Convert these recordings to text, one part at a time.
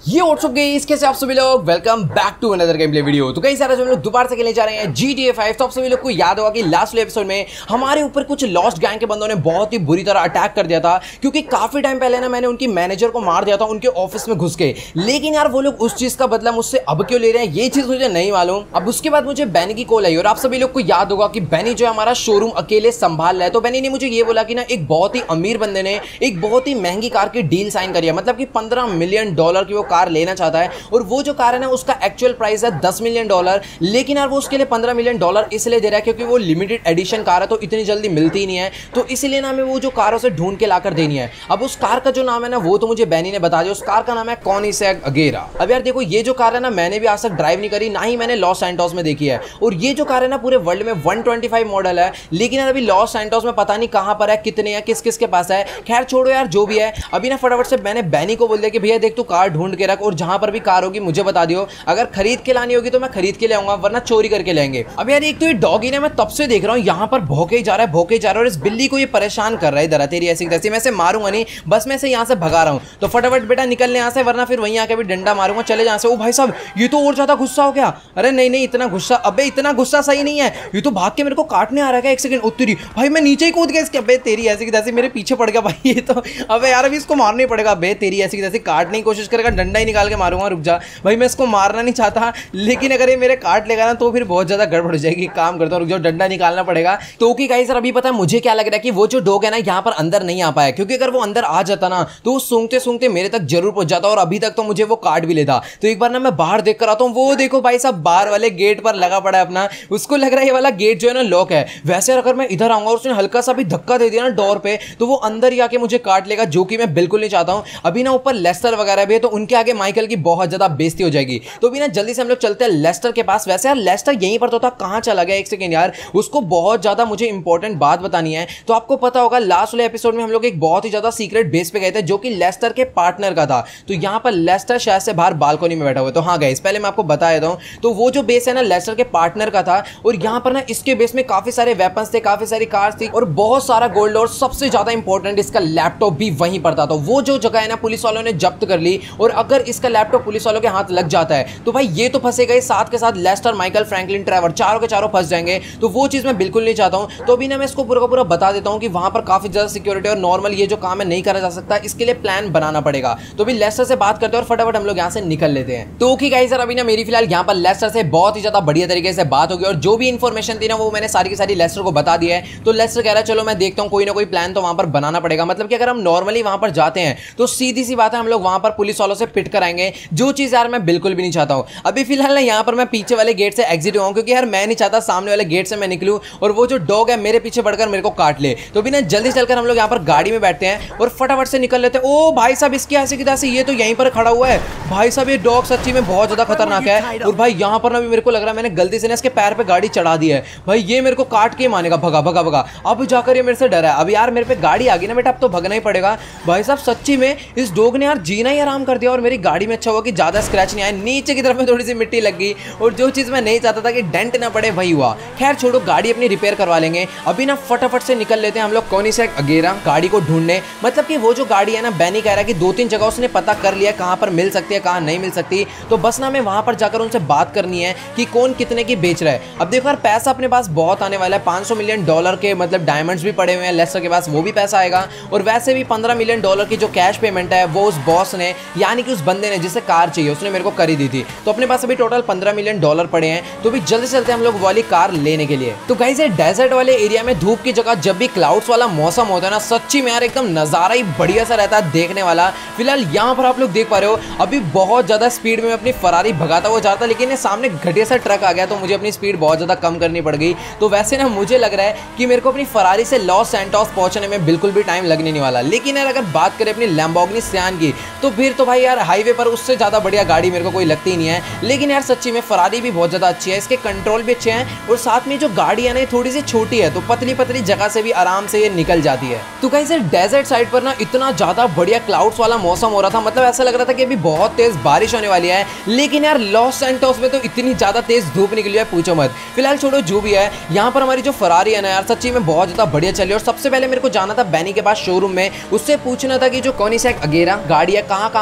ये WhatsApp guys, कैसे आप सभी लोग। Welcome back to another game play video. तो गाइस आज हम लोग दोबारा से खेलने जा रहे हैं GTA 5। तो आप सभी लोग को याद होगा कि लास्ट एपिसोड में हमारे ऊपर कुछ लॉस्ट गैंग के बंदों ने बहुत ही बुरी तरह अटैक कर दिया था, क्योंकि काफी टाइम पहले ना मैंने उनकी मैनेजर को मार दिया था उनके ऑफिस में घुस के। लेकिन यार वो लोग उस चीज का बदला मुझसे अब क्यों ले रहे हैं ये चीज मुझे नहीं मालूम। अब उसके बाद मुझे बैनी की कॉल आई और आप सभी लोग को याद होगा कि बैनी जो है हमारा शोरूम अकेले संभाल रहा है। तो बैनी ने मुझे ये बोला कि ना एक बहुत ही अमीर बंदे ने एक बहुत ही महंगी कार की डील साइन करी है, मतलब कि $15 मिलियन की वो कार लेना चाहता है। और वो जो कार है ना उसका एक्चुअल प्राइस है $10 मिलियन, लेकिन यार वो उसके लिए $15 मिलियन इसलिए दे रहा है क्योंकि वो लिमिटेड एडिशन कार है, तो इतनी जल्दी मिलती नहीं है। तो इसलिए ना हमें वो जो कार उसे ढूंढ के लाकर देनी है। अब उस कार का जो नाम है ना वो तो मुझे बैनी ने बता दिया। उस कार का नाम है कॉनिसेग अगेरा। अब यार देखो, ये जो कार है ना मैंने भी आज तक ड्राइव नहीं करी, ना ही मैंने लॉस सैंटोस में देखी है। और ये जो कार है ना पूरे वर्ल्ड में 125 मॉडल है, लेकिन यार अभी लॉस सैंटोस में पता नहीं कहां पर है, कितने हैं, किस किस के पास है। खैर छोड़ो यार, जो भी है अभी ना फटाफट से मैंने बैनी को बोल दिया कि भैया देख तू कार ढूंढ के रख और जहां पर भी कार होगी मुझे बता दियो। अगर खरीद के लानी होगी तो मैं खरीद के ले आऊंगा, वरना चोरी करके लेंगे। अब यार एक तो ये डॉगी ने मैं तब से देख रहा हूं यहां पर भौंके ही जा रहा है, भौंके जा रहा है। और इस बिल्ली को ये परेशान कर रहा है इधर तेरी ऐसी तैसी। मैं इसे मारूंगा नहीं, बस मैं इसे यहां से भगा रहा हूं। तो फटाफट बेटा निकलने यहां से, वरना फिर वहीं आके भी डंडा मारूंगा। चले यहां से। ओ भाई साहब ये तो और ज्यादा गुस्सा हो गया। अरे नहीं नहीं, इतना गुस्सा, अबे इतना गुस्सा सही नहीं है। ये तो भाग के मेरे को काटने आ रहा है। एक सेकंड, उत्तरी भाई मैं नीचे ही कूद गया इसके। अबे तेरी ऐसी की तैसी मेरे पीछे पड़ गया भाई ये तो। अबे यार अभी इसको मारना ही पड़ेगा। अबे तेरी ऐसी की तैसी, काटने की कोशिश करेगा, डंडा ही निकाल के मारूंगा। रुक जा भाई, मैं इसको मारना नहीं चाहता, लेकिन अगर ये मेरे काट लेगा ना तो फिर बहुत ज्यादा गड़बड़ हो जाएगी। काम करता हूं, रुक जाओ, डंडा निकालना पड़ेगा। तो कि गाइस सर अभी पता है मुझे क्या लग रहा है कि वो जो डॉग है ना यहाँ पर अंदर नहीं आ पाया, क्योंकि अगर वो अंदर आ जाता ना तो वो सूंघते सूंघते मेरे तक जरूर पहुंच जाता और अभी तक तो मुझे वो काट भी लेता। तो एक बार ना मैं बाहर देख कर आता हूँ। वो देखो भाई साहब बाहर वाले गेट पर लगा पड़ा है अपना। उसको लग रहा है ये वाला गेट जो है ना लॉक है। वैसे अगर मैं इधर आऊंगा और उसने हल्का सा भी धक्का दे दिया ना डोर पे, तो वो अंदर ही आके मुझे काट लेगा, जो कि मैं बिल्कुल नहीं चाहता हूं। अभी ना ऊपर लेस्टर वगैरह भी है, तो उनके आगे माइकल की बहुत ज्यादा बेइज्जती हो जाएगी। तो अभी ना जल्दी से हम लोग चलते हैं लेस्टर के पास। वैसे यार लेस्टर यहीं पर तो था, कहां चला गया? एक सेकंड यार, उसको बहुत ज्यादा मुझे इंपॉर्टेंट बात बतानी है। तो आपको पता होगा लास्ट वाले एपिसोड में हम लोग एक बहुत ही ज्यादा सीक्रेट बेस पे गए थे, जो कि लेस्टर के पार्टनर का था। तो यहां पर लेस्टर शायद से बाहर बालकनी में बैठा हुआ है। तो हाँ गाइस, पहले मैं आपको बता देता हूं, तो वो जो बेस है ना लेस्टर के पार्टनर का था। और यहां पर ना इसके बेस में काफी सारे वेपन्स थे, काफी सारी कार्स थी और बहुत सारा गोल्ड, और सबसे ज्यादा इंपॉर्टेंट इसका लैपटॉप भी वहीं पर था। तो वो जो जगह है ना पुलिस वालों ने जब्त कर ली, और अगर इसका लैपटॉप पुलिस वालों के हाथ लग जाता है तो भाई ये तो फंसेगा, साथ के साथ लेस्टर, माइकल, फ्रैंकलिन, ट्रेवर, चारों के चारों फंस जाएंगे। तो वो चीज मैं बिल्कुल नहीं चाहता हूं। तो अभी ना मैं इसको पूरा का पूरा बता देता हूं कि वहां पर काफी ज्यादा सिक्योरिटी और नॉर्मल ये जो काम है नहीं करा जा सकता, इसके लिए प्लान बनाना पड़ेगा। तो अभी लेस्टर से बात करते हैं और फटाफट हम लोग यहां से निकल लेते हैं। तो ओके गाइस सर, अभी ना मेरी फिलहाल यहां पर लेस्टर से बहुत ही ज्यादा बढ़िया तरीके से बात होगी, और जो भी इंफॉर्मेशन थी ना वो मैंने सारी की सारी लेस्टर को बता दी है। तो लेस्टर कह रहा है चलो मैं देखता हूं, कोई ना कोई प्लान तो वहां पर बनाना पड़ेगा। मतलब कि अगर हम नॉर्मली वहां पर जाते हैं तो सीधी सी बात है हम लोग वहां पर पुलिस वालों से पिट कर आएंगे, जो चीज यार मैं बिल्कुल भी नहीं चाहता हूं। अभी फिलहाल ना यहां पर मैं पीछे वाले गेट से एग्जिट हुआ हूं, क्योंकि यार मैं नहीं चाहता सामने वाले गेट से मैं निकलूं और वो जो डॉग है मेरे पीछे बढ़कर मेरे को काट ले। तो भी ना जल्दी चलकर हम लोग यहां पर गाड़ी में बैठते हैं और फटाफट से निकल लेते हैं। ओ भाई साहब इसकी ऐसे की तैसे ये तो यहीं पर खड़ा हुआ है। भाई साहब ये डॉग सच्ची में बहुत ज्यादा खतरनाक है। और भाई यहां पर ना भी मेरे को लग रहा है मैंने गलती से ना इसके पैर पे गाड़ी चढ़ा दी है। भाई ये मेरे को काट के मानेगा। भगा भगा भगा, अब जाकर ये मेरे से डरा है। अब यार मेरे पे गाड़ी आ गई ना बेटा, अब तो भगना ही पड़ेगा। भाई साहब सच्ची में इस डॉग ने यार जीना ही आराम कर दिया, और मेरी गाड़ी में अच्छा हुआ कि ज्यादा स्क्रैच नहीं आया। नीचे की तरफ में थोड़ी सी मिट्टी लग गई, और जो चीज मैं नहीं चाहता था कि डेंट ना पड़े वही हुआ। खैर छोड़ो, गाड़ी अपनी रिपेयर करवा लेंगे। अभी ना फटाफट से निकल लेते हैं हम लोग कॉनिसेग अगेरा गाड़ी को ढूंढने। मतलब कि वो जो गाड़ी है ना, बैनी कह रहा है कि 2-3 जगह उसने पता कर लिया कहां पर मिल सकती है, कहां नहीं मिल सकती। तो बस ना हमें वहां पर जाकर उनसे बात करनी है कि कौन कितने की बेच रहा है। अब देखो यार पैसा अपने पास बहुत आने वाला है, $500 मिलियन के मतलब डायमंड्स भी पड़े हुए हैं लेस्टर के पास, वो भी पैसा आएगा। और वैसे भी $15 मिलियन की जो कैश पेमेंट है वो उस बॉस ने, यानी कि उस बंदे ने जिसे कार चाहिए उसने मेरे को करी दी थी। तो अपने पास अभी टोटल $15 मिलियन पड़े हैं। तो भी जल्दी से चलते हैं हम लोग वाली कार लेने के लिए। तो गाइस ये डेजर्ट वाले एरिया में धूप की जगह जब भी क्लाउड्स वाला मौसम होता है ना, सच्ची में यार एकदम नजारा ही बढ़िया सा रहता है देखने वाला। फिलहाल यहाँ पर आप लोग देख पा रहे हो अभी बहुत ज्यादा स्पीड में अपनी फरारी भगाता हुआ जाता, लेकिन ये सामने घटिया सा ट्रक आ गया तो मुझे अपनी स्पीड बहुत ज्यादा कम करनी पड़ गई। तो वैसे ना मुझे लग रहा है कि मेरे को अपनी फरारी से लॉस सैंटोस पहुंचने में बिल्कुल भी टाइम लगने नहीं वाला। लेकिन यार अगर बात करें अपनी लैम्बोर्गिनी सियान की, तो फिर तो भाई यार हाईवे पर उससे ज्यादा बढ़िया गाड़ी मेरे को कोई लगती नहीं है। लेकिन यार सच्ची में फरारी भी बहुत ज्यादा अच्छी है, इसके कंट्रोल भी अच्छे हैं, और साथ में जो गाड़ी है ना थोड़ी सी छोटी है, तो पतली पतली जगह से भी आराम से ये निकल जाती है। तो गाइस डेजर्ट साइड पर ना इतना ज्यादा बढ़िया क्लाउड्स वाला मौसम हो रहा था, मतलब ऐसा लग रहा था कि अभी बहुत तेज बारिश होने वाली है। लेकिन यार लॉस सैंटोस में तो इतनी ज्यादा तेज धूप निकली है पूछो मत। फिलहाल छोड़ो जो भी है, यहाँ पर हमारी जो फरारी है ना यार सच्ची में बहुत ज्यादा बढ़िया चली। और सबसे पहले मेरे को जाना था बैनी के पास शोरूम में, उससे पूछना था कि जो कॉनिसेग अगेरा गाड़ी है कहाँ पर मिल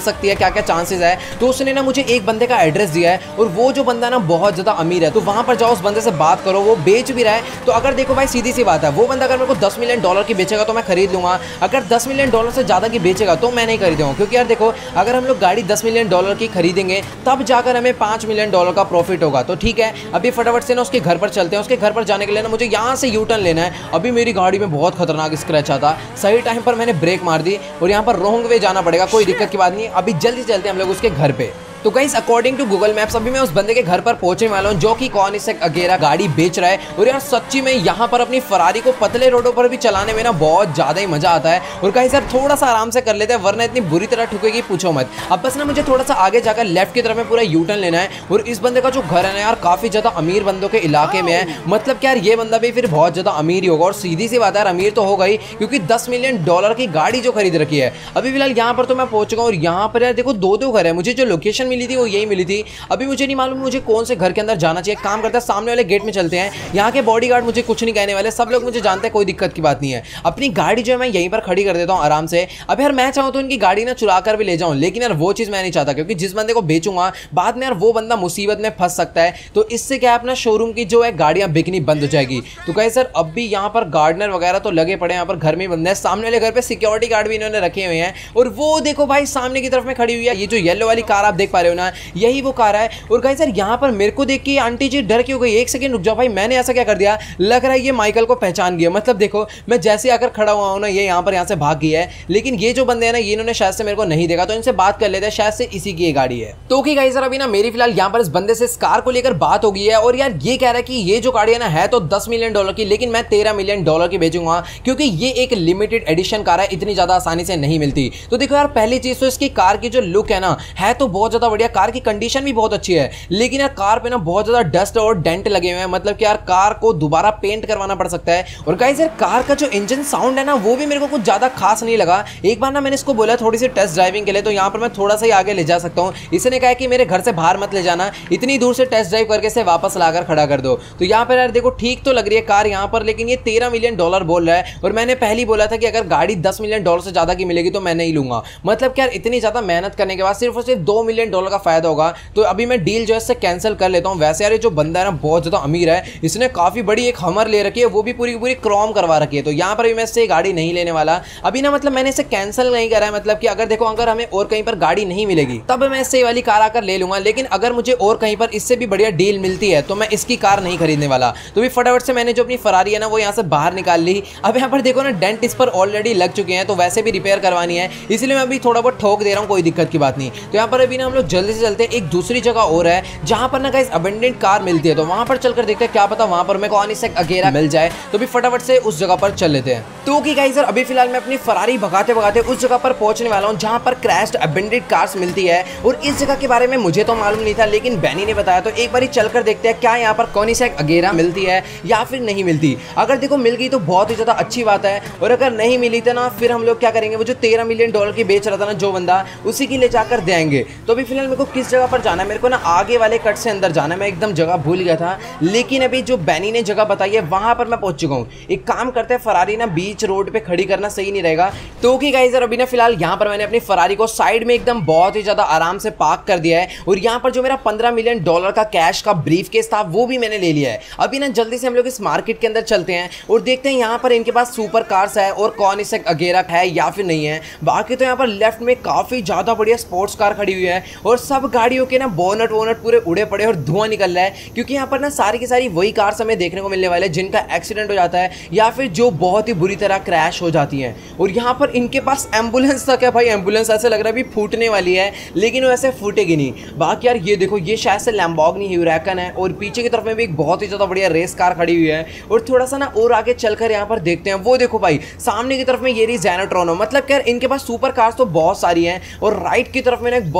सकती है, क्या क्या चांसेस है। तो उसने ना मुझे एक बंदे का एड्रेस दिया है और वो जो बंदा ना बहुत ज़्यादा अमीर है, तो वहाँ पर जाओ, उस बंदे से बात करो, वो बेच भी रहा है। तो अगर देखो भाई सीधी सी बात है, वो बंदा अगर मेरे को $10 मिलियन की बेचेगा तो मैं खरीद लूँगा, अगर $10 मिलियन से ज़्यादा की बेचेगा तो मैं नहीं खरीदूँगा। क्योंकि यार देखो, अगर हम लोग गाड़ी $10 मिलियन की खरीदेंगे तब जाकर हमें $5 मिलियन का प्रॉफिट होगा। तो ठीक है, अभी फटाफट से ना उसके घर पर चलते हैं। उसके घर पर जाने के लिए ना मुझे यहाँ से यू टर्न लेना है। अभी मेरी गाड़ी में बहुत खतरनाक स्क्रैच आता, सही टाइम पर मैंने ब्रेक मार दी और यहाँ पर रॉन्ग वे जाना पड़ेगा, कोई दिक्कत की बात नहीं। अभी जल्दी चलते हैं हम लोग उसके घर पे। तो guys according to Google Maps अभी मैं उस बंदे के घर पर पहुंचने वाला हूं जो कि कॉनिसेक अगेरा गाड़ी बेच रहा है। और यार सच्ची में यहाँ पर अपनी फरारी को पतले रोडों पर भी चलाने में ना बहुत ज्यादा ही मजा आता है। और गाइस यार थोड़ा सा आराम से कर लेते हैं, वरना इतनी बुरी तरह ठुकेगी पूछो मत। अब बस ना मुझे थोड़ा सा आगे जाकर लेफ्ट की तरफ में पूरा यू टर्न लेना है। और इस बंदे का जो घर है ना यार काफी ज्यादा अमीर बंदों के इलाके में है, मतलब क्या यार ये बंदा भी फिर बहुत ज्यादा अमीर ही होगा। और सीधी सी बात है यार, अमीर तो होगा ही, क्योंकि $10 मिलियन की गाड़ी जो खरीद रखी है। अभी फिलहाल यहाँ पर तो मैं पहुंच चुका हूँ। और यहाँ पर यार देखो दो घर है, मुझे जो लोकेशन मिली थी वो यही मिली थी। अभी मुझे नहीं मालूम मुझे कौन से घर के अंदर जाना चाहिए। काम करता है सामने वाले गेट में चलते हैं। यहाँ के बॉडीगार्ड मुझे कुछ नहीं कहने वाले, सब लोग मुझे जानते हैं, कोई दिक्कत की बात नहीं है। अपनी गाड़ी जो है मैं यहीं पर खड़ी कर देता हूँ आराम से। अब यार मैं चाहूँ तो इनकी गाड़ी ना चुरा कर भी ले जाऊँ, लेकिन यार वो चीज़ मैं नहीं चाहता, क्योंकि जिस बंदे को बेचूंगा बाद में यार वो बंदा मुसीबत में फंस सकता है। तो इससे क्या है, अपना शोरूम की जो है गाड़ियाँ बिकनी बंद हो जाएगी। तो कहे सर अब भी यहाँ पर गार्डनर वगैरह तो लगे पड़े, यहाँ पर घर में बंदे हैं। सामने वाले घर पे सिक्योरिटी गार्ड भी इन्होंने रखे हुए हैं। और वो देखो भाई सामने की तरफ में खड़ी हुई है, ये जो येलो वाली कार आप देख पा रहे हो ना, यही वो कार है। और गाइस यार यहाँ पर मेरे को देख के आंटी जी डर क्यों गई? एक सेकंड रुक जाओ भाई, मैंने ऐसा क्या कर दिया? लग रहा है ये माइकल को पहचान गया। मतलब देखो मैं जैसे आकर खड़ा हुआ हूँ ना, ये यहाँ से भाग गया है। लेकिन ये जो बंदे हैं ना, ये इन्होंने शायद से मेरे को नहीं देखा, तो इनसे बात कर लेते हैं, शायद से इसी की ये गाड़ी है। तो ओके गाइस, अभी ना मेरी फिलहाल यहाँ पर इस बंदे से इस कार को लेकर बात हो गई है। और यार ये कह रहा है कि ये जो गाड़ी है ना है तो $10 मिलियन की, लेकिन मैं $13 मिलियन की बेचूंगा, क्योंकि ये एक लिमिटेड एडिशन कार है, इतनी ज्यादा आसानी से नहीं मिलती। तो देखो यार पहली चीज तो इसकी कार की जो लुक है ना, है तो बहुत ज्यादा बढ़िया, कार की कंडीशन भी बहुत अच्छी है। लेकिन यार कार पे ना बहुत ज्यादा डस्ट और डेंट लगे हुए हैं, मतलब कि यार कार को दोबारा पेंट करवाना पड़ सकता है। और गाइस यार कार का जो इंजन साउंड है ना, वो भी मेरे को कुछ ज्यादा खास नहीं लगा। एक बार ना मैंने इसको बोला थोड़ी सी टेस्ट ड्राइविंग के लिए, तो यहाँ पर मैं थोड़ा सा ही आगे ले जा सकता हूँ। इसने कहा कि मेरे घर से बाहर मत ले जाना, इतनी दूर से टेस्ट ड्राइव करके से वापस लाकर खड़ा कर दो। तो यहाँ पर यार देखो ठीक तो लग रही है कार यहाँ पर, लेकिन ये $13 मिलियन बोल रहा है। और मैंने पहले बोला था कि अगर गाड़ी $10 मिलियन से ज्यादा की मिलेगी तो मैं नहीं लूंगा। मतलब क्या यार इतनी ज्यादा मेहनत करने के बाद सिर्फ और सिर्फ $2 मिलियन का फायदा होगा। तो अभी मैं डील जो है इससे कैंसिल कर लेता हूँ। वैसे यार जो बंदा है ना बहुत ज्यादा अमीर है, इसने काफी बड़ी एक हमर ले रखी है, वो भी पूरी पूरी क्रोम करवा रखी है। तो यहाँ पर भी मैं इससे गाड़ी नहीं लेने वाला अभी ना, मतलब मैंने इसे कैंसिल नहीं करा है। मतलब कि अगर देखो अगर हमें और कहीं पर गाड़ी नहीं मिलेगी तब मैं इससे वाली कार आकर ले लूंगा, लेकिन अगर मुझे और कहीं पर इससे भी बढ़िया डील मिलती है तो मैं इसकी कार नहीं खरीदने वाला। तो भी फटाफट से मैंने जो अपनी फरारी है ना वो यहाँ से बाहर निकाल ली। अब यहाँ पर देखो ना डेंट इस पर ऑलरेडी लग चुके हैं, तो वैसे भी रिपेयर करवानी है, इसलिए मैं अभी थोड़ा बहुत ठोक दे रहा हूँ, कोई दिक्कत की बात नहीं। तो यहाँ पर अभी ना हम लोग जल्दी से चलते हैं एक दूसरी जगह और है जहाँ पर ना गाइस अबंडेंट कार मिलती है। तो वहां पर चलकर देखते हैं, क्या पता वहां पर मेरे को कॉनिसेक अगेरा मिल जाए। तो भी फटाफट से उस जगह पर चल लेते हैं। तो ओके गाइस यार अभी फिलहाल मैं अपनी फरारी भगाते भगाते उस जगह पर पहुंचने वाला हूं जहां पर क्रैश्ड अबंडेंट कार्स मिलती है। और इस जगह के बारे में मुझे तो मालूम नहीं था, लेकिन बैनी ने बताया। तो एक बार चलकर देखते हैं क्या यहाँ पर कॉनिसेक अगेरा मिलती है या फिर नहीं मिलती। अगर देखो मिल गई तो बहुत ही ज्यादा अच्छी बात है, और अगर नहीं मिली तो ना फिर हम लोग क्या करेंगे, वो जो $13 मिलियन की बेच रहा था ना जो बंदा, उसी की ले जाकर देंगे। तो अभी फिलहाल मेरे को किस जगह पर जाना है, मेरे को ना आगे वाले कट से अंदर जाना है। मैं एकदम जगह भूल गया था, लेकिन अभी जो बैनी ने जगह बताई है वहां पर मैं पहुंच चुका हूं। एक काम करते हैं, फरारी ना बीच रोड पे खड़ी करना सही नहीं रहेगा। तो ओके गाइस यार अभी ना फिलहाल यहां पर मैंने अपनी फरारी को साइड में एकदम बहुत ही ज्यादा आराम से पार्क कर दिया है। और यहां पर जो मेरा $15 मिलियन का कैश का ब्रीफ केस था वो भी मैंने ले लिया है। अभी ना जल्दी से हम लोग इस मार्केट के अंदर चलते हैं और देखते हैं यहाँ पर इनके पास सुपर कार्स है और कॉनिसेक अगेरा है या फिर नहीं है। बाकी तो यहाँ पर लेफ्ट में काफी ज्यादा बढ़िया स्पोर्ट्स कार खड़ी हुई है, और सब गाड़ियों के ना बोनट वोनट पूरे उड़े पड़े और धुआं निकल रहा है, क्योंकि यहाँ पर ना सारी की सारी वही कार्स हमें देखने को मिलने वाले हैं जिनका एक्सीडेंट हो जाता है या फिर जो बहुत ही बुरी तरह क्रैश हो जाती हैं। और यहाँ पर इनके पास एम्बुलेंस तक है भाई, एम्बुलेंस ऐसे लग रहा है अभी फूटने वाली है, लेकिन वो ऐसे फूटेगी नहीं। बाकी यार ये देखो, ये शायद से लैम्बोर्गिनी ह्यूरैकन है, और पीछे की तरफ में भी एक बहुत ही ज्यादा बढ़िया रेस कार खड़ी हुई है। और थोड़ा सा ना और आगे चलकर यहाँ पर देखते हैं, वो देखो भाई सामने की तरफ में ये रही ज़ेनोट्रॉन। मतलब क्या इनके पास सुपर कार्स तो बहुत सारी हैं, और राइट की तरफ में ना एक बहुत ही बड़ा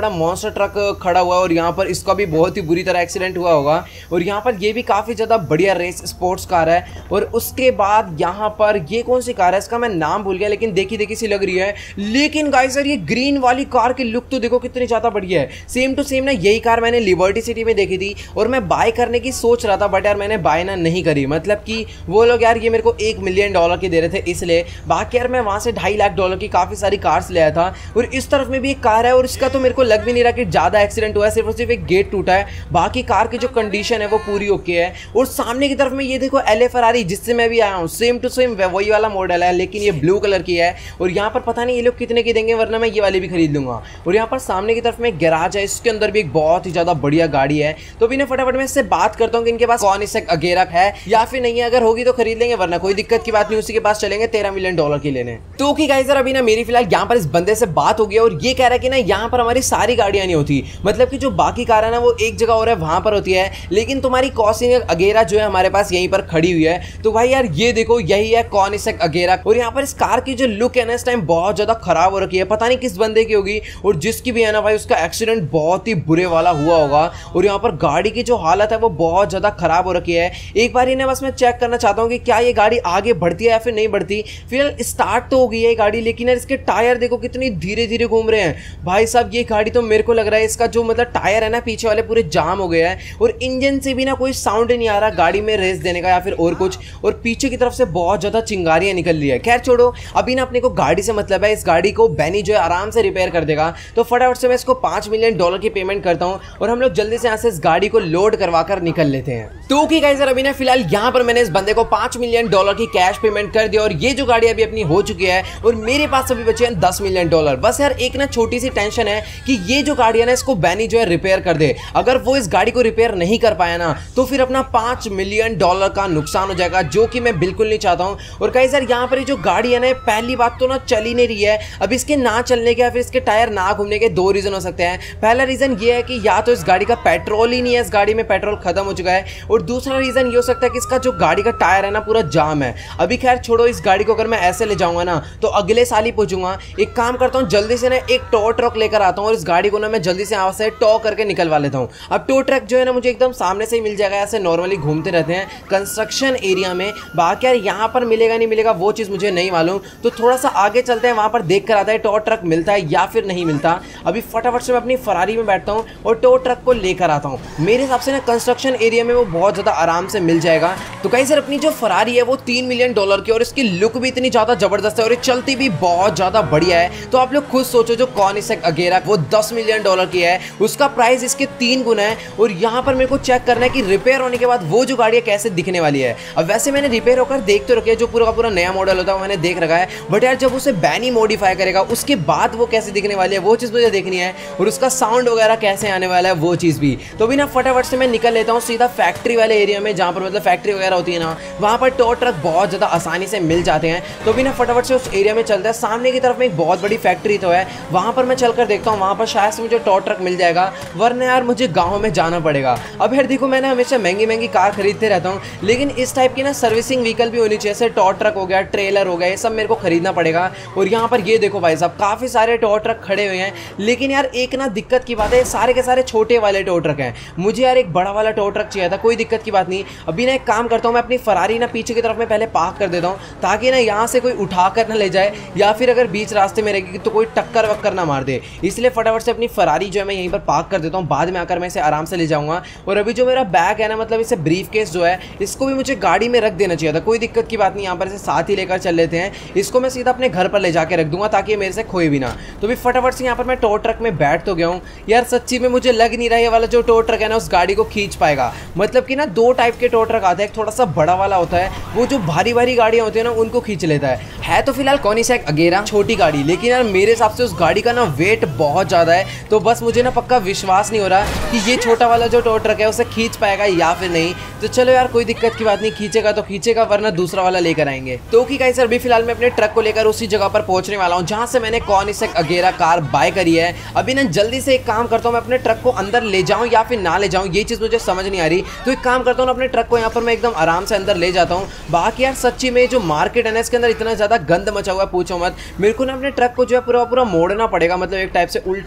बड़ा मॉन्स्टर ट्रक खड़ा हुआ है और यहाँ पर इसका भी बहुत ही बुरी तरह एक्सीडेंट हुआ होगा। और यहाँ पर ये भी काफ़ी ज़्यादा बढ़िया रेस स्पोर्ट्स कार है। और उसके बाद यहाँ पर ये कौन सी कार है, इसका मैं नाम भूल गया, लेकिन देखी देखी सी लग रही है। लेकिन गाइस यार ये ग्रीन वाली कार की लुक तो देखो कितनी ज़्यादा बढ़िया है। सेम टू सेम ना यही कार मैंने लिबर्टी सिटी में देखी थी और मैं बाय करने की सोच रहा था, बट यार मैंने बाय ना नहीं करी। मतलब कि वो लोग यार ये मेरे को $1 मिलियन की दे रहे थे इसलिए। बाकी यार मैं वहाँ से $2.5 लाख की काफ़ी सारी कार्स ले आया था। और इस तरफ में भी एक कार है और इसका तो मेरे को लग भी नहीं रहा कि ज़्यादा एक्सीडेंट हुआ है, सिर्फ और सिर्फ एक गेट टूटा है। बाकी कार की जो कंडीशन है वो पूरी ओके है। और सामने की तरफ में ये देखो LA फरारी जिससे मैं भी आया हूँ, सेम टू सेम वही वाला मॉडल है, लेकिन ये ब्लू कलर की है। और यहाँ पर पता नहीं ये लोग कितने की देंगे, वरना मैं ये वाली भी खरीद लूंगा। और यहाँ पर सामने की तरफ में एक गैराज है, इसके अंदर भी एक बहुत ही ज़्यादा बढ़िया गाड़ी है। तो भी फटाफट मैं इससे बात करता हूँ कि इनके पास कौन सा अगेरा है या फिर नहीं है। अगर होगी तो खरीद लेंगे, वरना कोई दिक्कत की बात नहीं, उसी के पास चलेंगे $13 मिलियन की लेने। तो कि गाइस यार अभी ना मेरी फिलहाल यहाँ पर इस बंदे से बात हो गई और ये कह रहा है कि ना यहाँ पर हमारी सारी गाड़ियाँ नहीं होती, मतलब कि जो बाकी कार है ना वो एक जगह और है वहां पर होती है, लेकिन तुम्हारी कौन अगेरा जो है हमारे पास यहीं पर खड़ी हुई है। तो भाई यार ये देखो यही है कौन सा अगेरा। और यहाँ पर इस कार की जो लुक है ना इस टाइम बहुत ज्यादा खराब हो रखी है, पता नहीं किस बंदे की होगी। और जिसकी भी है ना भाई उसका एक्सीडेंट बहुत ही बुरे वाला हुआ होगा। और यहाँ पर गाड़ी की जो हालत है वो बहुत ज्यादा खराब हो रखी है। एक बार इन्हें बस मैं चेक करना चाहता हूँ कि क्या ये गाड़ी आगे बढ़ती है या फिर नहीं बढ़ती। फिलहाल स्टार्ट तो हो गई है गाड़ी, लेकिन यार इसके टायर देखो कितनी धीरे धीरे घूम रहे हैं। भाई साहब ये गाड़ी तो मेरे को लग रहा है इसका जो मतलब टायर है ना पीछे वाले पूरे जाम हो गया है। और इंजन से भी ना कोई साउंड नहीं आ रहा गाड़ी में रेस देने का या फिर और कुछ। और पीछे की तरफ से बहुत ज्यादा चिंगारियां निकल रही है। खैर छोड़ो, अभी ना अपने को गाड़ी से मतलब है, इस गाड़ी को बैनी जो है आराम से रिपेयर कर देगा। तो फटाफट से मैं इसको $5 मिलियन की पेमेंट करता हूँ और हम लोग जल्दी से यहाँ से इस गाड़ी को लोड करवा कर निकल लेते हैं। तो ओके गाइस यार अभी ना फिलहाल यहाँ पर मैंने इस बंदे को $5 मिलियन की कैश पेमेंट कर दिया और ये जो गाड़ी अभी अपनी हो चुकी है और मेरे पास अभी बचे हैं $10 मिलियन। बस यार एक ना छोटी सी टेंशन है कि ये जो गाड़ी है ना इसको बैनी जो है रिपेयर कर दे। अगर वो इस गाड़ी को रिपेयर नहीं कर पाया ना तो फिर अपना $5 मिलियन का नुकसान हो जाएगा, जो कि मैं बिल्कुल नहीं चाहता हूं। और कई यार यहाँ पर जो गाड़ी है ना पहली बात तो ना चल ही नहीं रही है। अब इसके ना चलने के या फिर इसके टायर ना घूमने के दो रीजन हो सकते हैं। पहला रीजन ये है कि या तो इस गाड़ी का पेट्रोल ही नहीं है, इस गाड़ी में पेट्रोल खत्म हो चुका है। और दूसरा रीजन ये हो सकता है कि इसका जो गाड़ी का टायर है ना पूरा जाम है। अभी खैर छोड़ो, इस गाड़ी को अगर मैं ऐसे ले जाऊंगा ना तो अगले साल ही पहुंचूंगा। एक काम करता हूँ जल्दी से ना एक टो ट्रक लेकर आता हूँ और इस गाड़ी को ना मैं जल्दी से यहाँ से टो करके निकलवा लेता हूँ। अब टो ट्रक जो है ना मुझे एकदम सामने से ही मिल जाएगा, ऐसे नॉर्मली घूमते रहते हैं कंस्ट्रक्शन एरिया में। बाकी यार यहाँ पर मिलेगा नहीं मिलेगा वो चीज़ मुझे नहीं मालूम, तो थोड़ा सा आगे चलते हैं, वहाँ पर देख कर आता है टो ट्रक मिलता है या फिर नहीं मिलता। अभी फटाफट से मैं अपनी फरारी में बैठता हूँ और टो ट्रक को लेकर आता हूँ। मेरे हिसाब से ना कंस्ट्रक्शन एरिया में वो बहुत ज़्यादा आराम से मिल जाएगा। तो कहीं सर अपनी जो फरारी है वो $3 मिलियन की और इसकी लुक भी इतनी ज़्यादा ज़बरदस्त है और ये चलती भी बहुत ज़्यादा बढ़िया है। तो आप लोग खुद सोचो, जो कॉनिसेक अगेरा वो $10 मिलियन की है, उसका प्राइस इसके 3 गुना है। और यहाँ पर मेरे को चेक करना है कि रिपेयर होने के बाद वो जो गाड़ी है कैसे दिखने वाली है। अब वैसे मैंने रिपेयर होकर देख तो रखी है, जो पूरा का पूरा नया मॉडल होता है वो मैंने देख रखा है, बट यार जब उसे बैनी मॉडिफाई करेगा उसके बाद वो कैसे दिखने वाली है वो चीज़ मुझे देखनी है। और उसका साउंड वगैरह कैसे आने वाला है वो चीज़ भी। तो भी ना फटाफट से मैं निकल लेता हूँ सीधा फैक्ट्री वाले एरिया में, जहाँ पर मतलब फैक्ट्री वगैरह होती है ना, वहाँ पर टो ट्रक बहुत ज़्यादा आसानी से मिल जाते हैं। तो भी ना फटाफट से उस एरिया में चलता है। सामने की तरफ में एक बहुत बड़ी फैक्ट्री तो है, वहाँ पर मैं चलकर देखता हूँ, वहाँ पर शायद से मुझे टो ट्रक मिल जाएगा, वरना यार मुझे गाँव में जाना पड़ेगा। अब यार देखो मैंने हमेशा महंगी महंगी कार खरीदते रहता हूँ, लेकिन इस टाइप की ना सर्विसिंग व्हीकल भी होनी चाहिए, जैसे टो ट्रक हो गया, ट्रेलर हो गया, ये सब मेरे को खरीदना पड़ेगा। और यहाँ पर ये देखो भाई साहब काफ़ी सारे टो ट्रक खड़े हुए हैं, लेकिन यार एक ना दिक्कत की बात है, सारे के सारे छोटे वाले टो ट्रक हैं। मुझे यार एक बड़ा वाला टो ट्रक चाहिए था, कोई दिक्कत की बात नहीं। अभी ना एक काम करता हूँ, मैं अपनी फरारी ना पीछे की तरफ में पहले पार्क कर देता हूँ, ताकि ना यहाँ से कोई उठा कर ना ले जाए, या फिर अगर बीच रास्ते में रहेगी तो कोई टक्कर वक्कर ना मार दे। इसलिए फटाफट से अपनी फरारी जो है मैं यहीं पर पार्क कर देता हूँ, बाद में आकर मैं इसे आराम से ले जाऊँगा। और अभी जो मेरा बैग है ना, मतलब इसे ब्रीफ केस जो है, इसको भी मुझे गाड़ी में रख देना चाहिए था, कोई दिक्कत की बात नहीं। यहाँ पर इसे साथ ही लेकर चल लेते हैं, इसको मैं सीधा अपने घर पर ले जाकर रख दूंगा ताकि मेरे से खोए भी ना। तो भी फटाफट से यहाँ पर मैं टो ट्रक में बैठ तो गया हूँ। यार सच्ची में मुझे लग नहीं रहा ये वाला जो टो ट्रक है ना उस गाड़ी को खींच पाएगा। मतलब कि ना दो टाइप के टो ट्रक आते हैं, एक थोड़ा सा बड़ा वाला होता है, वो जो भारी भारी गाड़ियाँ होती है ना उनको खींच लेता है तो फिलहाल कॉनिसेक अगेरा छोटी गाड़ी, लेकिन यार मेरे हिसाब से उस गाड़ी का ना वेट बहुत ज़्यादा है। तो बस मुझे ना पक्का विश्वास नहीं हो रहा कि ये छोटा वाला जो टो ट्रक है उसे खींच पाएगा या फिर नहीं। तो चलो यार कोई दिक्कत की बात नहीं, खींचेगा तो खींचेगा, वरना दूसरा वाला लेकर आएंगे। तो कि गाइस अभी फिलहाल मैं अपने ट्रक को लेकर उसी जगह पर पहुंचने वाला हूं जहां से मैंने कॉनिसेक अगेरा कार बाय करी है। अभी ना जल्दी से एक काम करता हूं, मैं अपने ट्रक को अंदर ले जाऊं या फिर ना ले जाऊं, ये चीज़ मुझे समझ नहीं आ रही। तो एक काम करता हूं, अपने ट्रक को यहाँ पर मैं एकदम आराम से अंदर ले जाता हूँ। बाकी यार सच्ची में जो मार्केट है ना इसके अंदर इतना ज़्यादा गंद मचा हुआ है, पूछो मत। मेरे को ना अपने ट्रक को जो है पूरा पूरा मोड़ना पड़ेगा, मतलब एक टाइप से उल्टा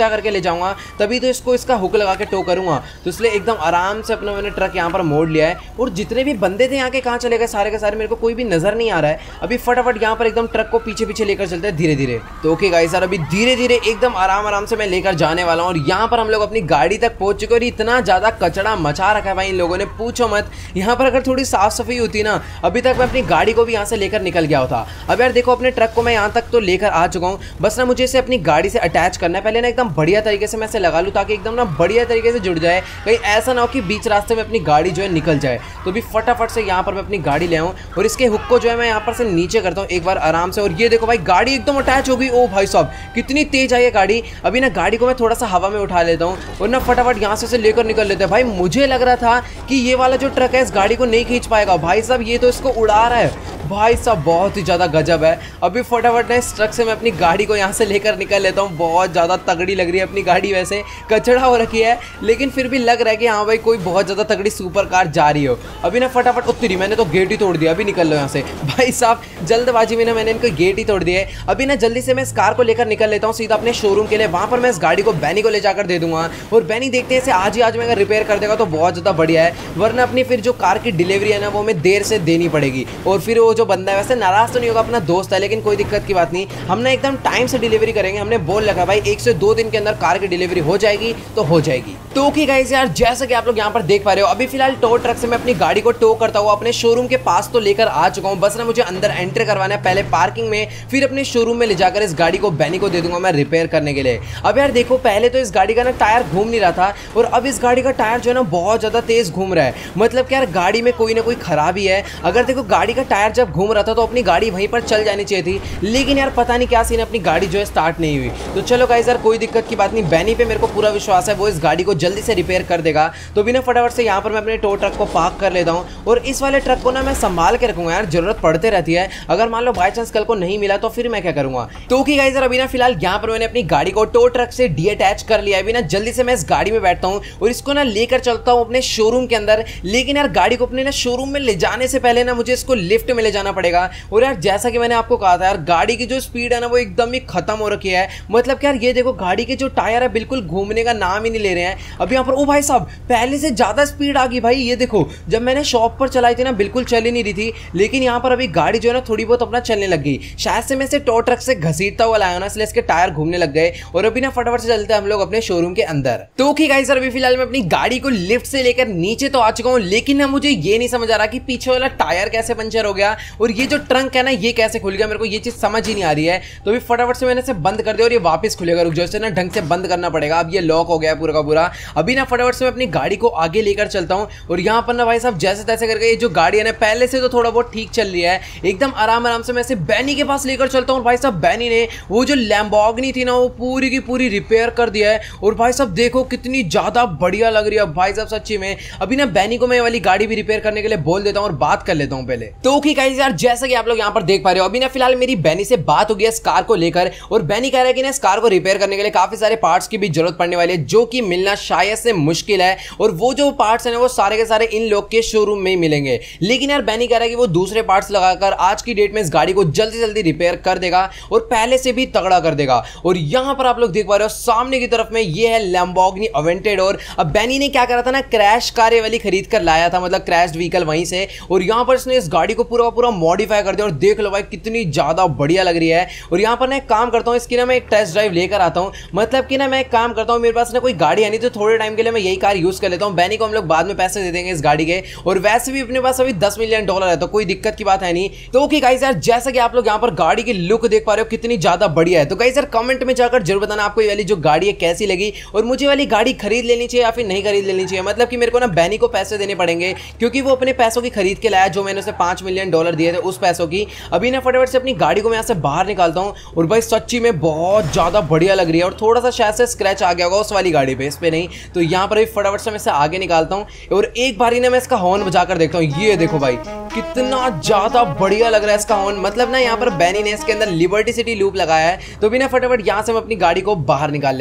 करके ले जाऊंगा, तभी तो इसको इसका हुक लगा के टो करूंगा। तो इसलिए एकदम आराम से अपना मैंने ट्रक यहाँ पर मोड़ लिया है। और जितने भी बंदे थे यहाँ के कहाँ चले गए सारे के सारे, मेरे को कोई भी नजर नहीं आ रहा है। अभी फटाफट यहाँ पर एकदम ट्रक को पीछे पीछे लेकर चलते हैं धीरे धीरे। तो ओके गाइस यार, अभी धीरे धीरे एकदम आराम से मैं लेकर जाने वाला हूँ। और यहाँ पर हम लोग अपनी गाड़ी तक पहुंच चुके और इतना ज्यादा कचरा मचा रखा है भाई इन लोगों ने, पूछो मत। यहाँ पर अगर थोड़ी साफ सफाई होती ना, अभी तक मैं अपनी गाड़ी को भी यहाँ से लेकर निकल गया होता। अब यार देखो, अपने ट्रक को मैं यहाँ तक तो लेकर आ चुका हूँ, बस ना मुझे इसे अपनी गाड़ी से अटैच करना है। पहले ना एकदम बढ़िया तरीके से मैं इसे लगा लूँ ताकि एकदम ना बढ़िया तरीके से जुड़ जाए, कहीं ऐसा ना हो कि बीच रास्ते में अपनी गाड़ी जो है निकल जाए। तो भी फटाफट से यहाँ पर मैं अपनी गाड़ी ले आऊँ और इसके हुक को जो है मैं यहाँ पर से नीचे करता हूँ एक बार आराम से। और ये देखो भाई, गाड़ी एकदम अटैच हो गई। ओ भाई साहब, कितनी तेज आई है गाड़ी। अभी ना गाड़ी को मैं थोड़ा सा हवा में उठा लेता हूँ और ना फटाफट यहाँ से लेकर निकल लेते हैं। भाई मुझे लग रहा था कि ये वाला जो ट्रक है इस गाड़ी को नहीं खींच पाएगा, भाई साहब ये तो इसको उड़ा रहा है। भाई साहब बहुत ही ज़्यादा गजब है। अभी फटाफट ना इस ट्रक से मैं अपनी गाड़ी को यहाँ से लेकर निकल लेता हूँ। बहुत ज़्यादा तगड़ी लग रही है अपनी गाड़ी, वैसे कचड़ा हो रखी है लेकिन फिर भी लग रहा है कि हाँ भाई कोई बहुत ज़्यादा तगड़ी सुपर कार जा रही हो। अभी ना फटाफट उतरी, मैंने तो गेट ही तोड़ दिया। अभी निकल लो यहाँ से। भाई साहब जल्दबाजी में ना मैंने इनको गेट ही तोड़ दिया है। अभी ना जल्दी से मैं इस कार को लेकर निकल लेता हूँ सीधा अपने शोरूम के लिए। वहाँ पर मैं इस गाड़ी को बैनी को ले जाकर दे दूंगा और बैनी देखते हैं इसे आज ही आज में अगर रिपेयर कर देगा तो बहुत ज़्यादा बढ़िया है, वरना अपनी फिर जो कार की डिलीवरी है ना वो हमें देर से देनी पड़ेगी। और फिर वो जो बंदा है वैसे नाराज तो नहीं होगा, अपना दोस्त है, लेकिन कोई दिक्कत की बात नहीं, हम ना एकदम टाइम से डिलीवरी करेंगे। हमने बोल रखा भाई 1 से 2 दिन के अंदर कार की डिलीवरी हो जाएगी तो हो जाएगी। तो ओके गाइस यार, जैसा कि आप लोग यहाँ पर देख पा रहे हो, अभी फिलहाल टो ट्रक से मैं अपनी गाड़ी को टो करता हुआ अपने शोरूम के पास तो लेकर आ चुका हूँ। बस ना मुझे अंदर एंटर करवाना है, पहले पार्किंग में, फिर अपने शोरूम में ले जाकर इस गाड़ी को बैनी को दे दूंगा मैं रिपेयर करने के लिए। अब यार देखो, पहले तो इस गाड़ी का ना टायर घूम नहीं रहा था और अब इस गाड़ी का टायर जो है ना बहुत ज्यादा तेज घूम रहा है। मतलब कि यार गाड़ी में कोई ना कोई खराबी है। अगर देखो गाड़ी का टायर जब घूम रहा था तो अपनी गाड़ी वहीं पर चल जानी चाहिए थी, लेकिन यार पता नहीं क्या सीन, अपनी गाड़ी जो है स्टार्ट नहीं हुई। तो चलो गाइस यार, कोई दिक्कत की बात नहीं, बैनी पे मेरे को पूरा विश्वास है, वो इस गाड़ी को जल्दी से रिपेयर कर देगा। तो बिना फटाफट से यहाँ पर मैं अपने टो ट्रक को पार्क कर लेता हूँ और इस वाले ट्रक को ना मैं संभाल के रखूंगा यार, जरूरत पड़ते रहती है। अगर मान लो बाई चांस कल को नहीं मिला तो फिर मैं क्या करूंगा। तो ओके गाइस यार, अभी ना फिलहाल यहाँ पर मैंने अपनी गाड़ी को टो ट्रक से डीअटैच कर लिया है। अभी ना जल्दी से मैं इस गाड़ी में बैठता हूँ और इसको ना लेकर चलता हूँ अपने शोरूम के अंदर। लेकिन यार गाड़ी को अपने ना शोरूम में ले जाने से पहले ना मुझे इसको लिफ्ट में ले जाना पड़ेगा। और यार जैसा कि मैंने आपको कहा था यार, गाड़ी की जो स्पीड है ना वो एकदम ही खत्म हो रखी है। मतलब कि यार ये देखो, गाड़ी के जो टायर है बिल्कुल घूमने का नाम ही नहीं ले रहे हैं। अभी यहाँ पर ओ भाई साहब, पहले से ज्यादा स्पीड आ गई भाई। ये देखो, जब मैंने शॉप पर चलाई थी ना बिल्कुल चल ही नहीं रही थी, लेकिन यहाँ पर अभी गाड़ी जो है ना थोड़ी बहुत अपना चलने लग गई। शायद से मैं इसे टो ट्रक से घसीटता हुआ लाया ना, इसलिए इसके टायर घूमने लग गए। और अभी ना फटाफट से चलते हैं हम लोग अपने शोरूम के अंदर। तो ओके गाइस सर, अभी फिलहाल मैं अपनी गाड़ी को लिफ्ट से लेकर नीचे तो आ चुका हूँ, लेकिन ना मुझे ये नहीं समझ आ रहा कि पीछे वाला टायर कैसे पंचर हो गया और ये जो ट्रंक है ना ये कैसे खुल गया। मेरे को ये चीज समझ ही नहीं आ रही है। तो अभी फटाफट से मैंने इसे बंद कर दिया और ये वापस खुलेगा। रुक जाओ, इसे ना ढंग से बंद करना पड़ेगा। अब ये लॉक हो गया पूरा का पूरा। अभी ना फटाफट से मैं अपनी गाड़ी को आगे लेकर चलता हूँ और यहाँ पर ना भाई साहब जैसे तैसे करके ये जो गाड़ी है ना पहले से तो थोड़ा बहुत ठीक चल रही है, एकदम आराम से मैं इसे बैनी के पास लेकर चलता हूँ। भाई साहब बैनी ने वो जो लैम्बोर्गिनी थी ना वो पूरी की पूरी रिपेयर कर दिया है और भाई साहब देखो कितनी ज्यादा बढ़िया लग रही है भाई साहब सच्ची में। अभी ना बैनी को मैं ये वाली गाड़ी भी रिपेयर करने के लिए बोल देता हूँ और बात कर लेता हूँ पहले। तो ओके गाइस यार, जैसा कि आप लोग यहाँ पर देख पा रहे हो, अभी ना फिलहाल मेरी बैनी से बात हो गई इस कार को लेकर और बैनी कह रहा है कि ना इस कार को रिपेयर करने के लिए काफी सारे पार्ट्स की भी जरूरत पड़ने वाली है, जो कि मिलना शायद से मुश्किल है। और वो जो पार्ट्स हैं वो सारे के सारे इन लोग के शोरूम में ही मिलेंगे। लेकिन यार बैनी कह रहा है कि वो दूसरे पार्ट्स लगाकर आज की डेट में इस गाड़ी को जल्दी से जल्दी रिपेयर कर देगा और पहले से भी तगड़ा कर देगा। और यहां पर आप लोग देख पा रहे हो सामने की तरफ में ये है लैम्बोर्गिनी अवेंटेड। और अब बैनी ने क्या करा था ना, क्रैश कार वाली खरीद कर लाया था, मतलब क्रैश्ड व्हीकल वहीं से, और यहां पर इसने इस गाड़ी को पूरा पूरा मॉडिफाई कर दिया। और देख लो भाई कितनी ज्यादा बढ़िया लग रही है। और यहां पर ना एक काम करता हूं, इसकी ना मैं एक टेस्ट ड्राइव लेकर आता हूं। मतलब कि ना मैं एक काम करता हूं, मेरे पास ना कोई गाड़ी है नहीं तो थोड़े टाइम के लिए मैं यही कार यूज कर लेता हूं। बैनी को हम लोग बाद में पैसे दे देंगे इस गाड़ी के, और वैसे भी अपने पास अभी $10 मिलियन है तो कोई दिक्कत की बात है नहीं। तो ओके गाइस यार, जैसा कि आप लोग यहां पर गाड़ी की लुक देख पा रहे हो कितनी ज्यादा बढ़िया है। तो गाइस यार कमेंट में जाकर जरूर बताना आपको ये वाली जो गाड़ी है कैसी लगी और मुझे वाली गाड़ी खरीद लेनी चाहिए या फिर नहीं खरीद लेनी चाहिए। मतलब कि मेरे को ना बैनी को पैसे देने पड़ेंगे क्योंकि वो अपने पैसों की खरीद के लाया, जो मैंने उसे $5 मिलियन दिए थे उस पैसों की। अभी ना फटाफट से अपनी गाड़ी को मैं यहाँ से बाहर निकालता हूँ और भाई सच्ची में बहुत ज्यादा बढ़िया लग रही है। और थोड़ा सा शायद से स्क्रैच आ गया होगा उस वाली गाड़ी पे, इस पे नहीं। तो यहाँ पर फटाफट से मैं इसे आगे निकालता हूँ और एक बारी ना मैं इसका हॉर्न बजाकर देखता हूँ। ये देखो भाई कितना ज्यादा बढ़िया लग रहा है इसका हॉर्न। मतलब ना यहाँ पर बैनी ने इसके अंदर लिबर्टी सिटी लूप लगाया है। तो भी ना फटाफट यहाँ से मैं अपनी गाड़ी को बाहर निकाल लेता हूँ।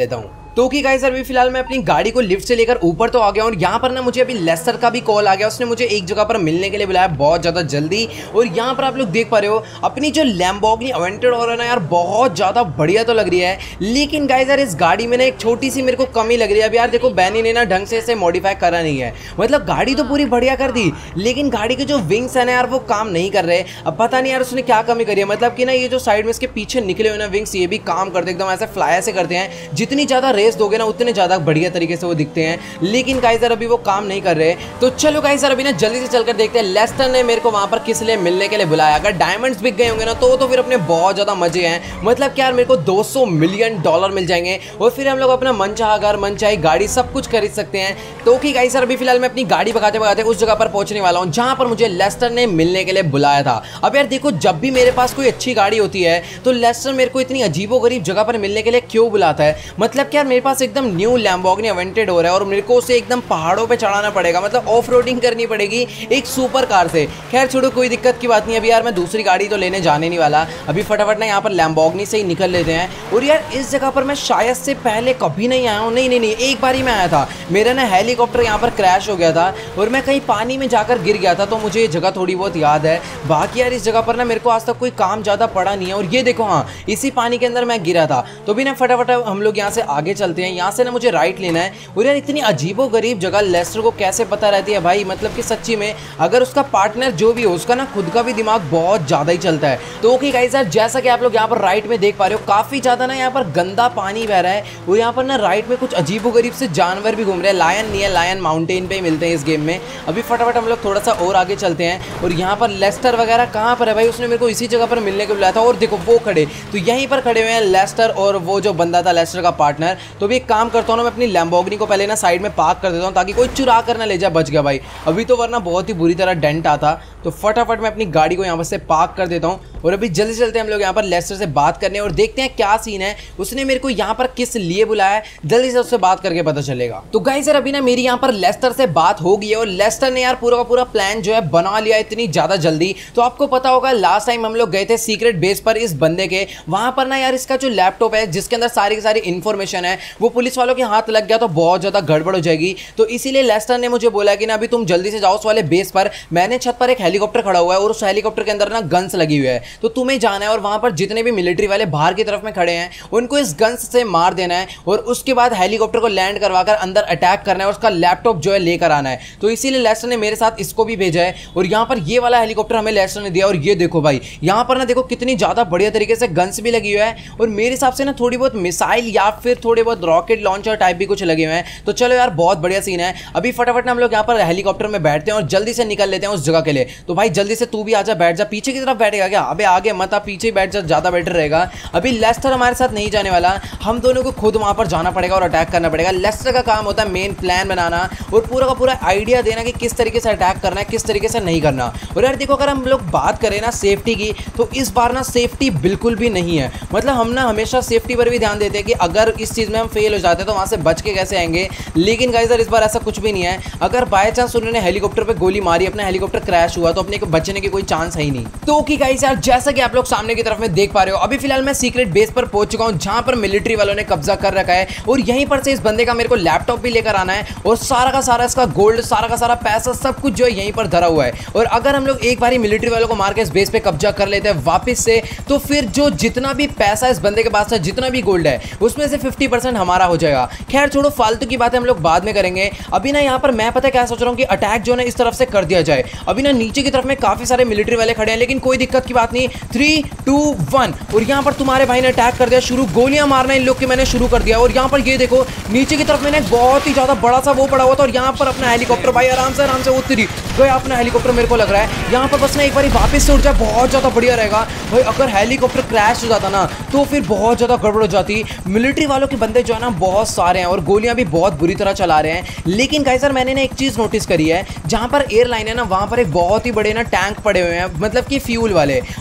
तो कि गाइस अभी फिलहाल मैं अपनी गाड़ी को लिफ्ट से लेकर ऊपर तो आ गया हूँ और यहाँ पर ना मुझे अभी लेस्टर का भी कॉल आ गया। उसने मुझे एक जगह पर मिलने के लिए बुलाया बहुत ज़्यादा जल्दी। और यहाँ पर आप लोग देख पा रहे हो अपनी जो लैम्बोर्गिनी अवेंटेडोर है ना यार, बहुत ज़्यादा बढ़िया तो लग रही है। लेकिन गाइस यार इस गाड़ी में ना एक छोटी सी मेरे को कमी लग रही है। अब यार देखो बैनी ने ना ढंग से इसे मॉडिफाई करा नहीं है, मतलब गाड़ी तो पूरी बढ़िया कर दी लेकिन गाड़ी के जो विंग्स है ना यार वो काम नहीं कर रहे। अब पता नहीं यार उसने क्या कमी करी है, मतलब कि ना ये जो साइड में इसके पीछे निकले हुए ना विंग्स ये भी काम करते एकदम ऐसे फ्लाई से करते हैं। जितनी ज़्यादा रेस दोगे ना उतने ज़्यादा बढ़िया तरीके से वो दिखते हैं, लेकिन गाइस यार अभी वो काम नहीं कर रहे। तो चलो गाइस यार अभी ना जल्दी से चलकर देखते हैं लेस्टर ने मेरे को वहां पर किस लिए मिलने के लिए बुलाया। अगर डायमंड्स बिक गए होंगे ना तो फिर अपने बहुत ज़्यादा मजे हैं, मतलब कि यार मेरे को $200 मिलियन मिल जाएंगे और फिर हम लोग अपना मनचाहा घर मनचाही गाड़ी सब कुछ खरीद सकते हैं। तो कि गाइस यार अभी फिलहाल मैं अपनी गाड़ी भगाते भगाते उस जगह पर पहुंचने वाला हूं जहां पर मुझे लेस्टर ने मिलने के लिए बुलाया था। अब यार देखो जब भी मेरे पास कोई अच्छी गाड़ी होती है तो लेस्टर मेरे को इतनी अजीबोगरीब जगह पर मिलने के लिए क्यों बुलाता है। मतलब कि यार मेरे पास एकदम न्यू लैम्बोर्गिनी अवेंटेडोर है और मेरे को उसे एकदम पहाड़ों पे चढ़ाना पड़ेगा, मतलब ऑफ रोडिंग करनी पड़ेगी एक सुपर कार से। खैर छोड़ो कोई दिक्कत की बात नहीं। अभी यार मैं दूसरी गाड़ी तो लेने जाने नहीं वाला, अभी फटाफट ना यहाँ पर लैम्बोर्गिनी से ही निकल लेते हैं। और यार इस जगह पर मैं शायद से पहले कभी नहीं आया हूँ, नहीं एक बार ही मैं आया था। मेरा ना हेलीकॉप्टर यहाँ पर क्रैश हो गया था और मैं कहीं पानी में जाकर गिर गया था, तो मुझे ये जगह थोड़ी बहुत याद है। बाकी यार इस जगह पर ना मेरे को आज तक कोई काम ज़्यादा पड़ा नहीं है। और ये देखो हाँ इसी पानी के अंदर मैं गिरा था। तो भी ना फटाफट हम लोग यहाँ से आगे चलते हैं, यहाँ से ना मुझे राइट लेना है। और यार इतनी अजीबोगरीब जगह लेस्टर को कैसे पता रहती है भाई, मतलब कि सच्ची में अगर उसका पार्टनर जो भी हो उसका ना खुद का भी दिमाग बहुत ज़्यादा ही चलता है। तो ओके गाइस यार जैसा कि आप लोग यहाँ पर राइट में देख पा रहे हो काफ़ी ज़्यादा ना यहाँ पर गंदा पानी बह रहा है और यहाँ पर ना राइट में कुछ अजीबोगरीब से जानवर भी घूम रहे हैं। लायन नहीं है, लायन माउंटेन पे ही मिलते हैं इस गेम में। अभी फटाफट हम लोग थोड़ा सा और आगे चलते हैं। और यहाँ पर लेस्टर वगैरह कहाँ पर है भाई, उसने मेरे को इसी जगह पर मिलने को बुलाया था। और देखो वो खड़े, तो यहीं पर खड़े हुए हैं लेस्टर और वो जो बंदा था लेस्टर का पार्टनर। तो भी एक काम करता हूँ ना मैं अपनी लैम्बोर्गिनी को पहले ना साइड में पार्क कर देता हूँ ताकि कोई चुरा कर ना ले जाए। बच गया भाई, अभी तो वरना बहुत ही बुरी तरह डेंट आता। तो फटाफट मैं अपनी गाड़ी को यहाँ पर से पार्क कर देता हूँ और अभी जल्दी चलते हैं हम लोग यहाँ पर लेस्टर से बात करने और देखते हैं क्या सीन है, उसने मेरे को यहाँ पर किस लिए बुलाया है। जल्दी से उससे बात करके पता चलेगा। तो गाइस यार अभी ना मेरी यहाँ पर लेस्टर से बात हो गई है और लेस्टर ने यार पूरा का पूरा प्लान जो है बना लिया इतनी ज़्यादा जल्दी। तो आपको पता होगा लास्ट टाइम हम लोग गए थे सीक्रेट बेस पर इस बंदे के, वहाँ पर ना यार इसका जो लैपटॉप है जिसके अंदर सारी की सारी इन्फॉर्मेशन है वो पुलिस वालों के हाथ लग गया तो बहुत ज़्यादा गड़बड़ हो जाएगी। तो इसीलिए लेस्टर ने मुझे बोला कि ना अभी तुम जल्दी से जाओ उस वाले बेस पर। मैंने छत पर एक हेलीकॉप्टर खड़ा हुआ है और उस हेलीकॉप्टर के अंदर ना गन्स लगी हुई है, तो तुम्हें जाना है और वहां पर जितने भी मिलिट्री वाले बाहर की तरफ में खड़े हैं उनको इस गन्स से मार देना है और उसके बाद हेलीकॉप्टर को लैंड करवाकर अंदर अटैक करना है और उसका लैपटॉप जो है लेकर आना है। तो इसीलिए लेस्टर ने मेरे साथ इसको भी भेजा है और यहाँ पर ये वाला हेलीकॉप्टर हमें लेस्टर ने दिया। और ये देखो भाई यहाँ पर ना देखो कितनी ज्यादा बढ़िया तरीके से गन्स भी लगी हुई है और मेरे हिसाब से ना थोड़ी बहुत मिसाइल या फिर थोड़े बहुत रॉकेट लॉन्चर टाइप भी कुछ लगे हुए हैं। तो चलो यार बहुत बढ़िया सीन है। अभी फटाफट ना हम लोग यहाँ पर हेलीकॉप्टर में बैठते हैं और जल्दी से निकल लेते हैं उस जगह के लिए। तो भाई जल्दी से तू भी आजा, बैठ जा। पीछे की तरफ बैठेगा क्या? अबे आगे मत आ, पीछे ही बैठ जा, ज्यादा बेटर रहेगा। अभी लेस्टर हमारे साथ नहीं जाने वाला, हम दोनों को खुद वहां पर जाना पड़ेगा और अटैक करना पड़ेगा। लेस्टर का काम होता है मेन प्लान बनाना और पूरा का पूरा आइडिया देना कि किस तरीके से अटैक करना है किस तरीके से नहीं करना। और यार देखो अगर हम लोग बात करें ना सेफ्टी की तो इस बार ना सेफ्टी बिल्कुल भी नहीं है। मतलब हम ना हमेशा सेफ्टी पर भी ध्यान देते हैं कि अगर इस चीज में हम फेल हो जाते हैं तो वहां से बच के कैसे आएंगे। लेकिन गाइस इस बार ऐसा कुछ भी नहीं है। अगर बाय चांस उन्होंने हेलीकॉप्टर पे गोली मारी, अपना हेलीकॉप्टर क्रैश हुआ तो अपने को बचने की कोई चांस है ही नहीं। तो ओके गाइस यार जैसा कि आप लोग सामने की तरफ में देख पा रहे हो अभी फिलहाल मैं सीक्रेट बेस पर पहुंच चुका हूं जहां पर मिलिट्री वालों ने कब्जा कर रखा है और यहीं पर से इस बंदे का मेरे को लैपटॉप भी लेकर आना है और सारा का सारा इसका गोल्ड, सारा का सारा पैसा सब कुछ जो है यहीं पर धरा हुआ है। और अगर हम लोग एक बार ही मिलिट्री वालों को मार के इस बेस पे कब्जा कर लेते हैं वापस से तो फिर जो जितना भी पैसा इस बंदे के पास है, जितना भी गोल्ड है उसमें से 50% हमारा हो जाएगा। खैर छोड़ो फालतू की बातें हम लोग बाद में करेंगे। अभी ना यहाँ पर मैं पता क्या सोच रहा हूँ कि अटैक जो है इस तरफ से कर दिया जाए। अभी ना नीचे की तरफ में काफी सारे मिलिट्री वाले खड़े हैं लेकिन कोई दिक्कत की बात नहीं। 3, 2, 1 और यहाँ पर तुम्हारे भाई ने अटैक कर दिया शुरू, गोलियां मारना इन लोग के मैंने शुरू कर दिया। और यहाँ पर ये देखो नीचे की तरफ मैंने बहुत ही ज्यादा बड़ा सा वो पड़ा हुआ था और यहाँ पर अपना हेलीकॉप्टर भाई आराम से उतरी गया अपना हेलीकॉप्टर। मेरे को लग रहा है यहाँ पर बस ना एक बार वापस से उठ जाए बहुत ज्यादा बढ़िया रहेगा भाई। अगर हेलीकॉप्टर क्रैश हो जाता ना तो फिर बहुत ज्यादा गड़बड़ हो जाती। मिलिट्री वालों के बंदे जो है ना बहुत सारे हैं और गोलियां भी बहुत बुरी तरह चला रहे हैं। लेकिन गाइस सर मैंने ना एक चीज नोटिस करी है, जहां पर एयरलाइन है ना वहां पर एक बहुत ही बड़े ना टैंक पड़े हुए हैं, मतलब कि फ्यूल वाले।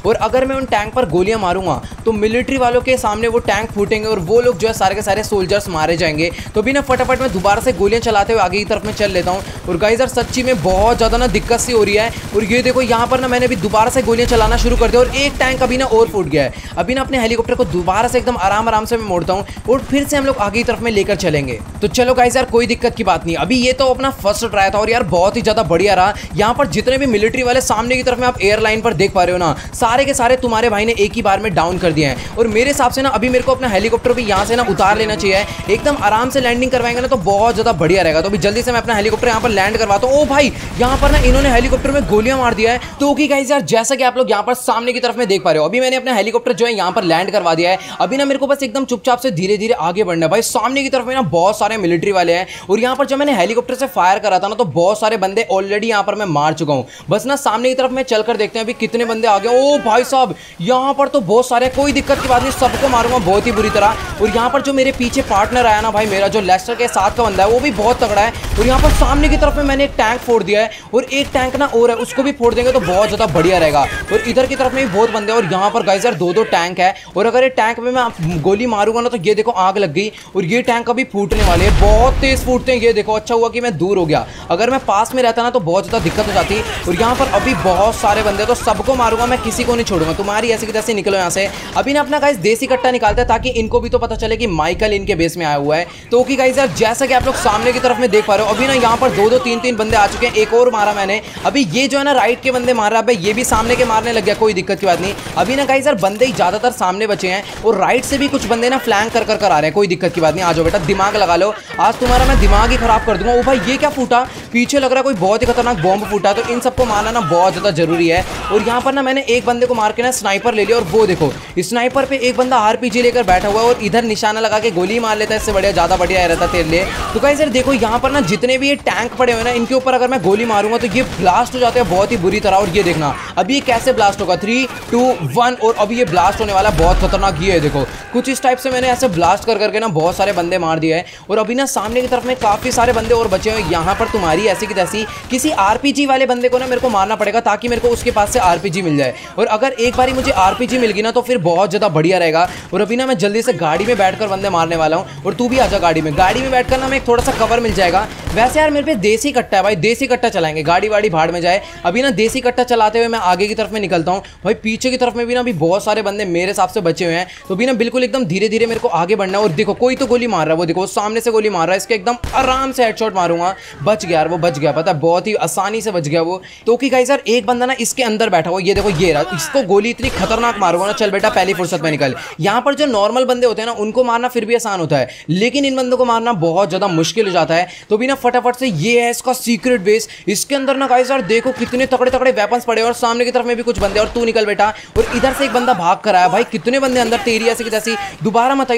और अगर मैं उन टैंक पर गोलियां मारूंगा तो मिलिट्री वालों के सामने वो टैंक फूटेंगे और वो लोग जो है सारे के सारे सोल्जर्स मारे जाएंगे। तो भी ना फटाफट मैं दोबारा से गोलियां चलाते हुए आगे की तरफ में चल लेता हूँ। और गाइस यार सच्ची में बहुत ज़्यादा ना दिक्कत सी हो रही है। और ये देखो यहाँ पर ना मैंने अभी दोबारा से गोलियां चलाना शुरू कर दिया और एक टैंक अभी ना और फूट गया है। अभी ना अपने हेलीकॉप्टर को दोबारा से एकदम आराम से मैं मोड़ता हूँ और फिर से हम लोग आगे की तरफ में लेकर चलेंगे। तो चलो गाइस यार कोई दिक्कत की बात नहीं। अभी ये तो अपना फर्स्ट ट्राई था और यार बहुत ही ज़्यादा बढ़िया रहा। यहाँ पर जितने भी मिलिट्री वाले सामने की तरफ में आप एयरलाइन पर देख पा रहे हो ना, सारे के सारे तुम्हारे भाई ने एक ही बार में डाउन कर दिए हैं। और मेरे हिसाब से ना अभी मेरे को अपना हेलीकॉप्टर भी यहाँ से ना उतार लेना चाहिए। एकदम आराम से लैंडिंग करवाएंगे ना तो बहुत ज़्यादा बढ़िया रहेगा। तो अभी जल्दी से मैं अपना हेलीकॉप्टर यहाँ पर लैंड करवाता हूँ। ओ भाई यहाँ पर ना इन्होंने हेलीकॉप्टर में गोलियां मार दिया है। तो ओके गाइस यार जैसा कि आप लोग यहाँ पर सामने की तरफ में देख पा रहे हो, अभी मैंने अपना हेलीकॉप्टर जो है यहाँ पर लैंड करवा दिया है। अभी ना मेरे को बस एकदम चुपचाप से धीरे धीरे आगे बढ़ना है। भाई सामने की तरफ में ना बहुत सारे मिलिट्री वाले हैं और यहाँ पर जब मैंने हेलीकॉप्टर से फायर करा था ना तो बहुत सारे बंदे ऑलरेडी यहाँ पर मैं मार चुका हूँ। बस ना सामने की तरफ में चलकर देखते हैं अभी कितने बंदे आ गए। ओ भाई साहब यहाँ पर तो बहुत सारे, कोई दिक्कत की बात नहीं, सबको मारूंगा बहुत ही बुरी तरह। और यहाँ पर जो मेरे पीछे पार्टनर आया ना भाई, मेरा जो लेस्टर के साथ का बंदा है वो भी बहुत तगड़ा है। और यहाँ पर सामने की तरफ में मैंने एक टैंक फोड़ दिया है और एक टैंक ना और है, उसको भी फोड़ देंगे तो बहुत ज्यादा बढ़िया रहेगा। और इधर की तरफ में भी बहुत बंदे हैं और यहाँ पर गाइस यार दो टैंक है। और अगर ये टैंक में मैं गोली मारूंगा ना तो ये देखो आग लग गई और ये टैंक अभी फूटने वाले हैं, बहुत तेज फूटते हैं। ये देखो अच्छा हुआ कि मैं दूर हो गया, अगर मैं पास में रहता ना तो बहुत ज्यादा दिक्कत हो जाती। और यहाँ पर अभी बहुत सारे बंदे, तो सबको मारूंगा मैं, किसी को नहीं छोड़ूंगा। तुम्हारी ऐसी की तैसी निकलो यहाँ से। अभी ना अपना गाइस देसी कट्टा निकालते हैं ताकि इनको भी तो पता चले कि माइकल इनके बेस में आया हुआ है। तो ओके गाइस यार जैसा कि आप लोग सामने की तरफ में देख पा रहे हो, अभी ना यहाँ पर दो तीन बंदे आ चुके हैं। एक और मारा मैंने। अभी ये जो है ना राइट के बंदे मार रहा है भाई, ये भी सामने के मारने लग गया, कोई दिक्कत की बात नहीं। अभी ना गाइस यार बंदे ही ज्यादातर सामने बचे हैं और राइट से भी कुछ बंदे ना फ्लैंक कर आ रहे हैं, कोई दिक्कत की बात नहीं। आ जाओ बेटा, दिमाग लगा लो, आज तुम्हारा मैं दिमाग ही खराब कर दूंगा। ओ भाई ये क्या फूटा, पीछे लग रहा है कोई बहुत ही खतरनाक बॉम्ब फूटा। तो इन सबको मारना ना बहुत ज्यादा जरूरी है। और यहाँ पर ना मैंने एक बंदे को मार के ना स्नाइपर ले लिया और वो देखो स्नाइपर पे एक बंदा आरपीजी लेकर बैठा हुआ है और इधर निशाना लगा के गोली मार लेता है। इससे बढ़िया ज्यादा बढ़िया रहता तेरे लिए। तो गाइस यार देखो यहाँ पर ना जितने भी ये टैंक पड़े हुए ना, इनके ऊपर अगर मैं गोली मारूंगा तो ये ब्लास्ट हो जाते हैं बहुत ही बुरी तरह। और ये देखना अभी ये कैसे ब्लास्ट होगा, 3, 2, 1 और अभी ये ब्लास्ट होने वाला, बहुत खतरनाक। ये देखो कुछ इस टाइप से मैंने ऐसे ब्लास्ट करके ना बहुत सारे बंदे मार दिए हैं। और अभी ना सामने की तरफ में काफी सारे बंदे और बचे हुए। यहाँ पर तुम्हारी ऐसी की तैसी किसी आरपीजी वाले बंदे को ना मेरे को मारना पड़ेगा ताकि मेरे को उसके पास से आरपीजी मिल जाए। और अगर एक बारी मुझे आरपीजी मिल गई ना तो फिर बहुत ज्यादा बढ़िया रहेगा। और अभी ना मैं जल्दी से गाड़ी में बैठकर बंदे मारने वाला हूँ और तू भी आजा गाड़ी में बैठकर ना मैं थोड़ा सा कवर मिल जाएगा। वैसे यार मेरे पे देसी कट्टा है भाई, देसी कट्टा चलाएंगे, गाड़ी वाड़ी भाड़ में जाए। अभी ना देसी कट्टा चलाते हुए मैं आगे की तरफ में निकलता हूँ। भाई पीछे की तरफ में भी ना अभी बहुत सारे बंदे मेरे हिसाब से बचे हुए हैं। तो भी ना बिल्कुल एकदम धीरे धीरे मेरे को आगे बढ़ना है। और देखो कोई तो गोली मार रहा है, वो देखो सामने से गोली मार रहा है, इसके एकदम आराम से हेडशॉट मारूंगा। बच गया यार, वो बच गया, पता है बहुत ही आसानी से बच गया वो। तो कि गाइस यार एक बंदा ना इसके अंदर बैठा हुआ, ये देखो ये रहा, इसको गोली इतनी खतरनाक मारूंगा ना, चल बेटा पहली फुर्सत में निकल। यहाँ पर जो नॉर्मल बंदे होते हैं ना उनको मारना फिर भी आसान होता है, लेकिन इन बंदों को मारना बहुत ज्यादा मुश्किल हो जाता है। तो भी ना फटाफट से ये है इसका सीक्रेट बेस, इसके अंदर ना गाइस यार देखो कितने तगड़े तगड़े वेपन्स पड़े और सामने की तरफ में भी कुछ बंदे। और तू निकल बेटा। और इधर से एक बंदा भाग कर आया। भाई कितने बंदे अंदर, तेरी ऐसी की तैसी। दोबारा मत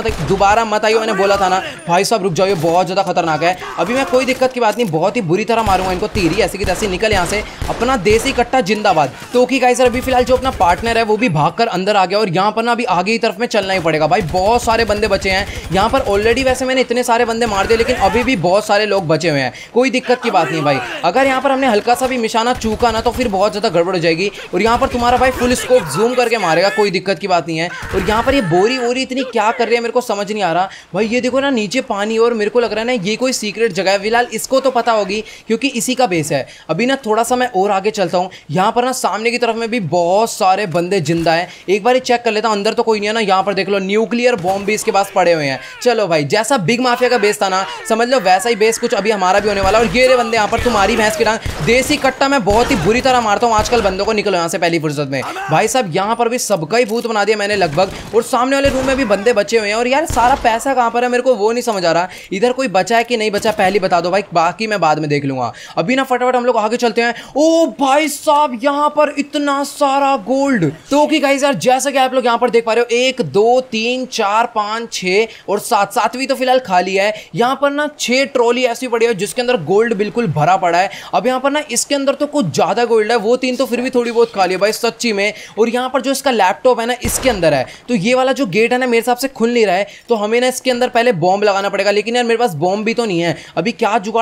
आइयो, मैंने बोला था ना। भाई साहब रुक जाओ, ये बहुत ज्यादा खतरनाक है। अभी मैं कोई दिक्कत की बात नहीं, बहुत ही बुरी तरह मारूंगा इनको, तेरी ऐसी की तैसी। निकल यहाँ से, अपना देसी कट्टा जिंदाबाद। तो ओके गाइस अभी फिलहाल जो अपना पार्टनर है वो भी भागकर अंदर आ गया और यहाँ पर ना अभी आगे की तरफ में चलना ही पड़ेगा। भाई बहुत सारे बंदे बचे हैं यहाँ पर ऑलरेडी। वैसे मैंने इतने सारे बंदे मार दिए लेकिन अभी भी बहुत सारे लोग बचे हुए हैं, कोई दिक्कत की बात नहीं भाई। अगर यहाँ पर हमने हल्का सा भी निशाना चूका ना तो फिर बहुत ज्यादा गड़बड़ हो जाएगी। और यहाँ पर तुम्हारा भाई फुल स्कोप जूम करके मारेगा, कोई दिक्कत की बात नहीं है। और यहाँ पर ये बोरी इतनी क्या कर रही है मेरे को समझ नहीं आ रहा भाई। ये देखो ना नीचे पानी और मेरे को लग रहा है ना ये कोई सीक्रेट जगह है। फिलहाल इसको तो पता होगी क्योंकि इसी का बेस है। अभी ना थोड़ा सा मैं और आगे चलता हूँ। यहाँ पर ना सामने की तरफ में भी बहुत सारे बंदे जिंदा हैं, एक बार चेक कर लेता हूँ अंदर तो कोई नहीं है ना। यहाँ पर देख लो न्यूक्लियर बॉम्ब भी इसके पास पड़े हुए हैं। चलो भाई जैसा बिग माफिया का बेस था ना, समझ लो वैसा ही बेस कुछ अभी हमारा भी होने वाला। और ये रे बंदे यहाँ पर, तुम्हारी भैंस की टांग। देसी कट्टा मैं बहुत ही बुरी तरह मारता हूँ आजकल बंदों को, निकलो यहाँ से पहली फुर्सत में। भाई साहब यहाँ पर भी सबका ही भूत बना दिया मैंने लगभग। और सामने वाले रूम में भी बंदे बचे हुए हैं। और यार सारा पैसा कहाँ पर है मेरे को वो नहीं समझ आ रहा। इधर कोई बचा है कि नहीं बचा पहले बता दो भाई, बाकी मैं बाद में देख लूंगा। अभी ना फटाफट हम लोग आगे चलते हैं। ओ भाई साहब यहाँ पर इतना सारा गोल्ड। तो ओके गाइस यार जैसा कि आप लोग यहाँ पर देख पा रहे हो 1 2 3 4 5 6 और 7, 7वीं तो फिलहाल खाली है। यहाँ पर ना 6 ट्रॉली ऐसी पड़ी है जिसके अंदर गोल्ड बिल्कुल भरा पड़ा है। अब यहाँ पर ना इसके अंदर तो कुछ ज्यादा गोल्ड है, वो 3 तो फिर भी थोड़ी बहुत खाली है भाई सच्ची में। और यहाँ पर जो इसका लैपटॉप है ना इसके अंदर है। तो ये वाला जो गेट है ना मेरे हिसाब से खुल नहीं रहा है, तो हमें ना इसके अंदर पहले बॉम्ब लगाना पड़ेगा। लेकिन यार मेरे पास बॉम्ब भी तो नहीं है, अभी क्या जुगाड़ होगा इसको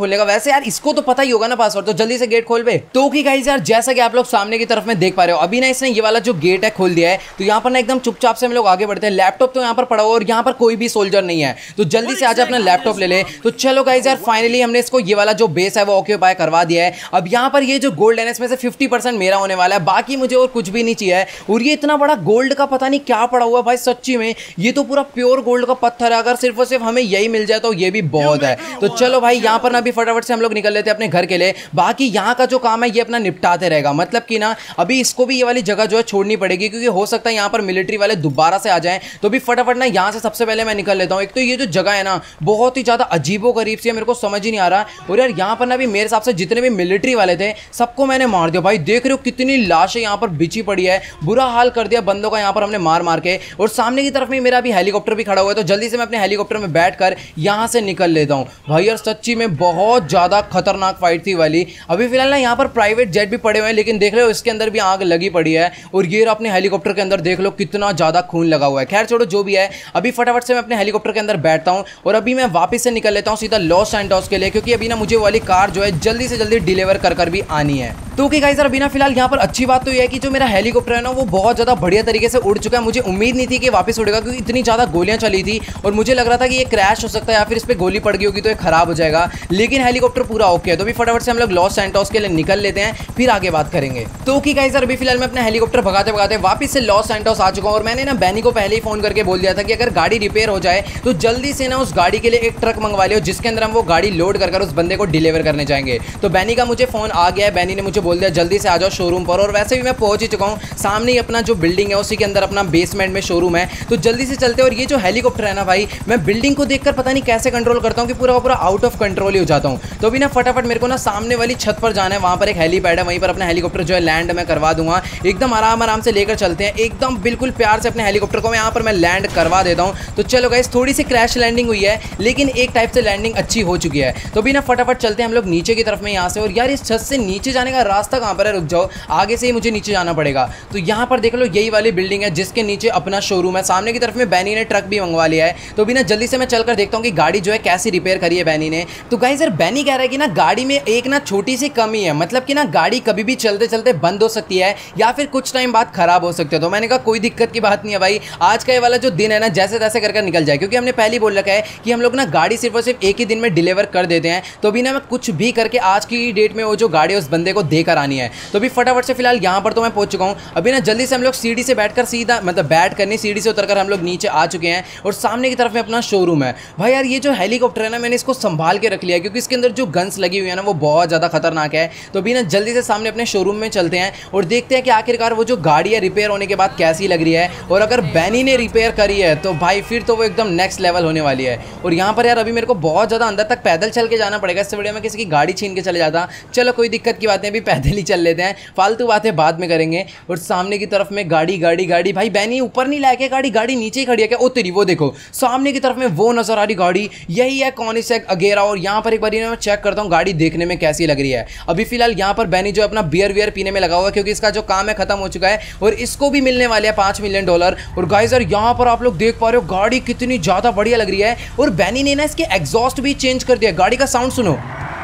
खोलने का। वैसे यार इसको तो पता ही होगा ना पासवर्ड, तो जल्दी से गेट खोल बे। तो कि गाइस यार जैसा कि आप लोग सामने की तरफ में देख पा रहे हो, अभी ना इसने ये वाला जो गेट है खोल दिया है। तो यहाँ पर ना एकदम चुपचाप से हम लोग आगे बढ़ते हैं। लैपटॉप तो यहाँ पर पड़ा हुआ और यहाँ पर कोई भी सोल्जर नहीं है, तो जल्दी से आजा अपना लैपटॉप ले ले। तो चलो गाइस यार फाइनली हमने इसको ये वाला जो बेस है वो ऑक्यूपाई करवा दिया है। अब यहाँ पर ये जो गोल्ड है इसमें से 50% मेरा होने वाला है, बाकी मुझे और कुछ भी नहीं चाहिए। और ये इतना बड़ा गोल्ड का पता नहीं क्या पड़ा हुआ भाई, सच्ची में ये तो पूरा प्योर गोल्ड का पत्थर है। अगर सिर्फ और सिर्फ हमें यही मिल जाए तो ये भी बहुत है। तो चलो भाई यहाँ पर ना अभी फटाफट से हम लोग निकल लेते हैं अपने घर के लिए। बाकी यहाँ का जो काम है ये अपना निपटाते रहेगा, मतलब कि ना अभी इसको भी ये वाली जगह जो है छोड़नी पड़ेगी, क्योंकि हो सकता है यहाँ पर मिलिट्री वाले दोबारा से आ जाएं। तो भी फटाफट ना यहाँ से सबसे पहले मैं निकल लेता हूँ। एक तो ये जो जगह है ना बहुत ही ज्यादा अजीबो गरीब सी है, मेरे को समझ ही नहीं आ रहा। और यार यहाँ पर ना भी मेरे हिसाब से जितने भी मिलिट्री वाले थे सबको मैंने मार दिया भाई। देख रहे हो कितनी लाशें यहाँ पर बिछी पड़ी है, बुरा हाल कर दिया बंदों का यहाँ पर हमने मार मार के। और सामने की तरफ में मेरा अभी हेलीकॉप्टर भी खड़ा हुआ है, तो जल्दी से मैं अपने हेलीकॉप्टर में बैठकर यहाँ से निकल लेता हूँ भाई। यार सच्ची में बहुत ज्यादा खतरनाक फाइट थी वाली। अभी फिलहाल ना यहाँ पर प्राइवेट जेट भी पड़े हुए हैं, लेकिन देख रहे हो इसके अंदर भी आग लगी पड़ी है। और ये अपने हेलीकॉप्टर के अंदर देख लो कितना ज्यादा खून लगा हुआ है। खैर छोड़ो जो भी है, अभी फटाफट से मैं अपने हेलीकॉप्टर के अंदर बैठता हूँ और अभी मैं वापस से निकल लेता हूँ सीधा लॉस सैंटोस के लिए, क्योंकि अभी ना मुझे वाली कार जो है जल्दी से जल्दी डिलीवर कर भी आनी है। तो ओके गाइस, अभी ना फिलहाल यहाँ पर अच्छी बात तो ये है कि जो मेरा हेलीकॉप्टर है ना वो बहुत ज्यादा बढ़िया तरीके से उड़ चुका है। मुझे उम्मीद नहीं थी कि वापस उड़ेगा, क्योंकि इतनी ज्यादा गोलियां चली थी और मुझे लग रहा था कि ये क्रैश हो सकता है या फिर इस पे गोली पड़ गई होगी तो ये खराब हो जाएगा, लेकिन हेलीकॉप्टर पूरा ओके है। तो भी फटाफट से हम लोग लॉस सैंटोस के लिए निकल लेते हैं, फिर आगे बात करेंगे। तो ओके गाइस, अभी फिलहाल मैं अपना हेलीकॉप्टर भगाते भगाते वापस से लॉस सैंटोस आ चुका हूँ। और मैंने ना बैनी को पहले ही फोन करके बोल दिया था कि अगर गाड़ी रिपेयर हो जाए तो जल्दी से ना उस गाड़ी के लिए एक ट्रक मंगवा लियो, जिसके अंदर हम वो गाड़ी लोड कर उस बंदे को डिलीवर करने जाएंगे। तो बैनी का मुझे फोन आ गया है, बैनी ने मुझे बोल दिया जल्दी से आ जाओ शोरूम पर। और वैसे भी मैं पहुंच ही चुका हूँ, सामने ही अपना जो बिल्डिंग है उसी के अंदर अपना बेसमेंट में शोरूम है, तो जल्दी से चलते हैं। और ये जो हेलीकॉप्टर है ना भाई, मैं बिल्डिंग को देखकर पता नहीं कैसे कंट्रोल करता हूँ कि पूरा पूरा आउट ऑफ कंट्रोल ही हो जाता हूँ। तो अभी ना फटाफट मेरे को ना सामने वाली छत पर जाना है, वहां पर एक हेलीपैड है, वहीं पर अपना हेलीकॉप्टर जो है लैंड मैं करवा दूंगा। एकदम आराम आराम से लेकर चलते हैं, एकदम बिल्कुल प्यार से अपने हेलीकॉप्टर को मैं यहाँ पर मैं लैंड करवा देता हूँ। तो चलो गाइस, थोड़ी सी क्रैश लैंडिंग हुई है, लेकिन एक टाइप से लैंडिंग अच्छी हो चुकी है। तो भी ना फटाफट चलते हैं हम लोग नीचे की तरफ में यहाँ से। और यार इस छत से नीचे जाने का रास्ता कहाँ पर है, रुक जाओ, आगे से ही मुझे नीचे जाना पड़ेगा। तो यहाँ पर देख लो यही वाली बिल्डिंग है जिसके नीचे अपना शोरूम है। सामने की तरफ में बैनी ने ट्रक भी मंगवा लिया है। तो भी ना जल्दी से मैं चलकर देखता हूँ कि गाड़ी जो है कैसी रिपेयर करी है बैनी ने। तो गाइस यार बैनी कह रहा है कि ना गाड़ी में एक ना छोटी सी कमी है, मतलब कि ना गाड़ी कभी भी चलते चलते बंद हो सकती है या फिर कुछ टाइम बाद खराब हो सकती है। तो मैंने कहा कोई दिक्कत की बात नहीं है भाई, आज का ये वाला जो दिन है ना जैसे तैसे करके निकल जाए, क्योंकि हमने पहले ही बोल रखा है कि हम लोग ना गाड़ी सिर्फ और सिर्फ एक ही दिन में डिलीवर कर देते हैं। तो भी ना मैं कुछ भी करके आज की डेट में वो जो गाड़ी है उस बंदे को देकर आनी है। तो भी फटाफट से फिलहाल यहाँ पर तो मैं पहुंच चुका हूँ। अभी ना जल्दी से हम लोग सीढ़ी से बैठकर सीधा मतलब बैठ करनी सीढ़ी से उतरकर हम लोग नीचे आ चुके हैं और सामने की तरफ में अपना शोरूम है। भाई यार ये जो हेलीकॉप्टर है ना मैंने इसको संभाल के रख लिया है, क्योंकि इसके अंदर जो गन्स लगी हुई है ना वो बहुत ज़्यादा खतरनाक है। तो भी ना जल्दी से सामने अपने शोरूम में चलते हैं और देखते हैं कि आखिरकार वो जो गाड़ी है रिपेयर होने के बाद कैसी लग रही है। और अगर बैनी ने रिपेयर करी है तो भाई फिर तो वो एकदम नेक्स्ट लेवल होने वाली है। और यहाँ पर यार अभी मेरे को बहुत ज़्यादा अंदर तक पैदल चल के जाना पड़ेगा, इससे बढ़िया मैं किसी की गाड़ी छीन के चले जाता। चलो कोई दिक्कत की बात नहीं, अभी पैदल ही चल लेते हैं, फालतू बातें बाद में करेंगे। और सामने की तरफ में गाड़ी गाड़ी गाड़ी, भाई बैनी ऊपर नहीं लाके गाड़ी नीचे ही खड़ी है क्या? ओ तेरी, वो देखो सामने की तरफ में वो नजर आ रही गाड़ी, यही है कॉनिसेक अगेरा। और यहाँ पर एक बार मैं चेक करता हूँ गाड़ी देखने में कैसी लग रही है। अभी फिलहाल यहाँ पर बैनी जो अपना बियर वियर पीने में लगा हुआ है, क्योंकि इसका जो काम है खत्म हो चुका है और इसको भी मिलने वाले हैं $5 मिलियन। और गाइस यार यहाँ पर आप लोग देख पा रहे हो गाड़ी कितनी ज्यादा बढ़िया लग रही है। और बैनी ने ना इसके एग्जॉस्ट भी चेंज कर दिया, गाड़ी का साउंड सुनो।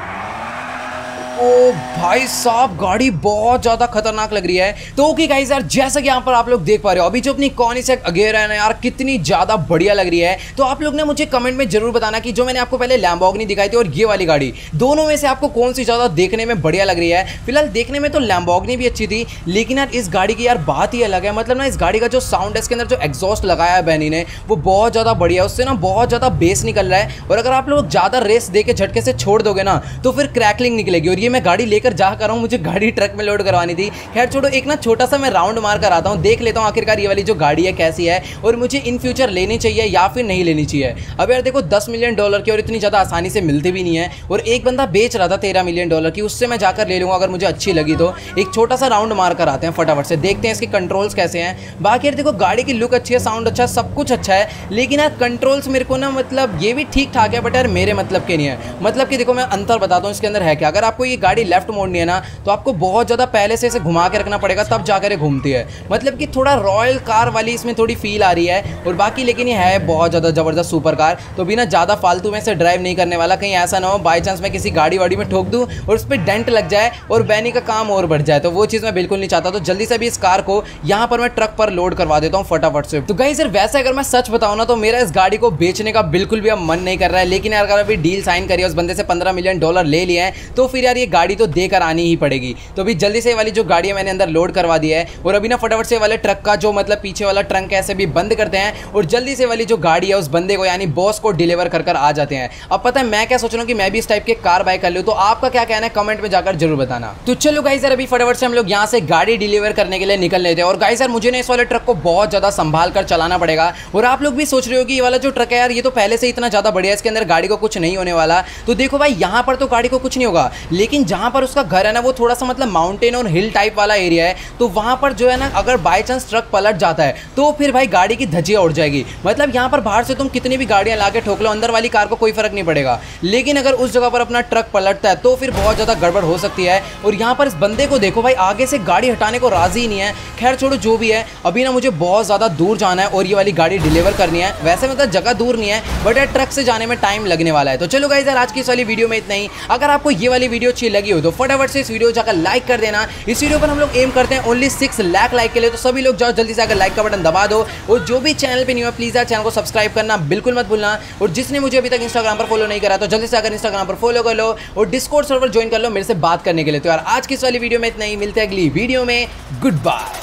ओ भाई साहब गाड़ी बहुत ज्यादा खतरनाक लग रही है। तो ओके गाइस यार जैसा कि यहाँ पर आप लोग देख पा रहे हो अभी जो अपनी कॉनिसेक अगेरा है ना यार कितनी ज्यादा बढ़िया लग रही है। तो आप लोग ने मुझे कमेंट में जरूर बताना कि जो मैंने आपको पहले लैम्बोर्गिनी दिखाई थी और ये वाली गाड़ी, दोनों में से आपको कौन सी ज्यादा देखने में बढ़िया लग रही है। फिलहाल देखने में तो लैम्बोर्गिनी भी अच्छी थी, लेकिन यार इस गाड़ी की यार बात ही अलग है। मतलब ना इस गाड़ी का जो साउंड है, इसके अंदर जो एग्जॉस्ट लगाया है बैनी ने वो बहुत ज्यादा बढ़िया है, उससे ना बहुत ज्यादा बेस निकल रहा है। और अगर आप लोग ज्यादा रेस दे के झटके से छोड़ दोगे ना तो फिर क्रैकलिंग निकलेगी। और ये मैं गाड़ी लेकर जा कर रहा हूं, मुझे गाड़ी ट्रक में लोड करवानी थी। खैर छोड़ो, एक ना छोटा सा मैं राउंड मार कर आता हूं, देख लेता हूं आखिरकार ये वाली जो गाड़ी है कैसी है और मुझे इन फ्यूचर लेनी चाहिए या फिर नहीं लेनी चाहिए। अब यार देखो $10 मिलियन की और इतनी ज़्यादा आसानी से मिलती भी नहीं है। और एक बंदा बेच रहा था $13 मिलियन की, उससे मैं जाकर ले लूँगा अगर मुझे अच्छी लगी तो। एक छोटा सा राउंड मार कर आते हैं फटाफट से, देखते हैं इसके कंट्रोल्स कैसे हैं। बाकी यार देखो गाड़ी की लुक अच्छी है, साउंड अच्छा है, सब कुछ अच्छा है, लेकिन यार कंट्रोल्स मेरे को ना मतलब ये भी ठीक ठाक है, बट यार मेरे मतलब के नहीं है। मतलब कि देखो मैं अंतर बताता हूँ इसके अंदर है क्या। अगर आपको ये गाड़ी लेफ्ट मोड़नी है ना तो आपको बहुत ज़्यादा पहले से इसे घुमा के रखना पड़ेगा, तब जाकर ये घूमती है। मतलब कि थोड़ा रॉयल कार वाली इसमें थोड़ी फील आ रही है। और बाकी लेकिन ये है बहुत ज़्यादा ज़बरदस्त सुपर कार, तो बिना ज़्यादा फालतू में इसे ड्राइव नहीं करने वाला। कहीं ऐसा ना हो बाई चांस मैं किसी गाड़ी वाड़ी में ठोक दूँ और उस पर डेंट लग जाए और बैनी का काम और बढ़ जाए, तो वो चीज़ मैं बिल्कुल नहीं चाहता। तो जल्दी से भी इस कार को यहाँ पर मैं ट्रक पर लोड करवा देता हूँ फटाफट से। तो गाइस यार वैसे अगर मैं सच बताऊँ ना तो मेरा इस गाड़ी को बेचने का बिल्कुल भी अब मन नहीं कर रहा है, लेकिन यार अगर अभी डील साइन करी है उस बंदे से $15 मिलियन ले लिए हैं तो फिर यार ये गाड़ी तो देकर आनी ही पड़ेगी। तो अभी जल्दी से वाली जो गाड़ी है मैंने अंदर लोड करवा दी है और अभी ना फटाफट से वाले ट्रक का जो मतलब पीछे वाला ट्रंक ऐसे भी बंद करते हैं और जल्दी से वाली जो गाड़ी है उस बंदे को यानी बॉस को डिलीवर कर आ जाते हैं। अब पता है मैं क्या सोच रहा हूँ कि मैं भी इस टाइप के कार बाय कर लूँ, तो आपका क्या कहना है कमेंट में जाकर जरूर बताना। तो चलो गाइस यार अभी फटाफट से हम लोग यहाँ से गाड़ी डिलीवर करने के लिए निकल लेते हैं। और गाइस यार मुझे ना इस वाले ट्रक को बहुत ज्यादा संभाल कर चलाना पड़ेगा। और आप लोग भी सोच रहे हो कि ये वाला जो ट्रक है यार ये तो पहले से इतना ज्यादा बढ़िया है, इसके अंदर गाड़ी को कुछ नहीं होने वाला। तो देखो भाई यहाँ पर तो गाड़ी को कुछ नहीं होगा, लेकिन जहां पर उसका घर है ना वो थोड़ा सा मतलब माउंटेन और हिल टाइप वाला एरिया है, तो वहां पर जो है ना अगर बाय चांस ट्रक पलट जाता है तो फिर भाई गाड़ी की धज्जियां उड़ जाएगी। मतलब यहाँ पर बाहर से तुम कितनी भी गाड़ियां लाके ठोक लो, अंदर वाली कार को कोई फर्क नहीं पड़ेगा, लेकिन अगर उस जगह पर अपना ट्रक पलटता है तो फिर बहुत ज्यादा गड़बड़ हो सकती है। और यहाँ पर इस बंदे को देखो भाई आगे से गाड़ी हटाने को राजी ही नहीं है। खैर छोड़ो जो भी है, अभी ना मुझे बहुत ज्यादा दूर जाना है और ये वाली गाड़ी डिलीवर करनी है। वैसे मतलब जगह दूर नहीं है बट यार ट्रक से जाने में टाइम लगने वाला है। तो चलो गाइस यार आज की इस वाली वीडियो में इतना ही। अगर आपको ये वाली वीडियो अच्छी लगी हो तो फटाफट से इस वीडियो जाकर लाइक कर देना। इस वीडियो पर हम लोग एम करते हैं ओनली 6 लाख लाइक के लिए, तो सभी लोग जाओ जल्दी से आकर लाइक का बटन दबा दो। और जो भी चैनल पे नहीं है प्लीज यार चैनल को सब्सक्राइब करना बिल्कुल मत भूलना। और जिसने मुझे अभी तक इंस्टाग्राम पर फॉलो नहीं करा तो जल्दी से आकर इंस्टाग्राम पर फॉलो कर लो और डिस्कॉर्ड सर्वर ज्वाइन कर लो मेरे से बात करने के लिए। तो यार आज की इस वाली वीडियो में इतना ही, मिलते हैं अगली वीडियो में। Good bye.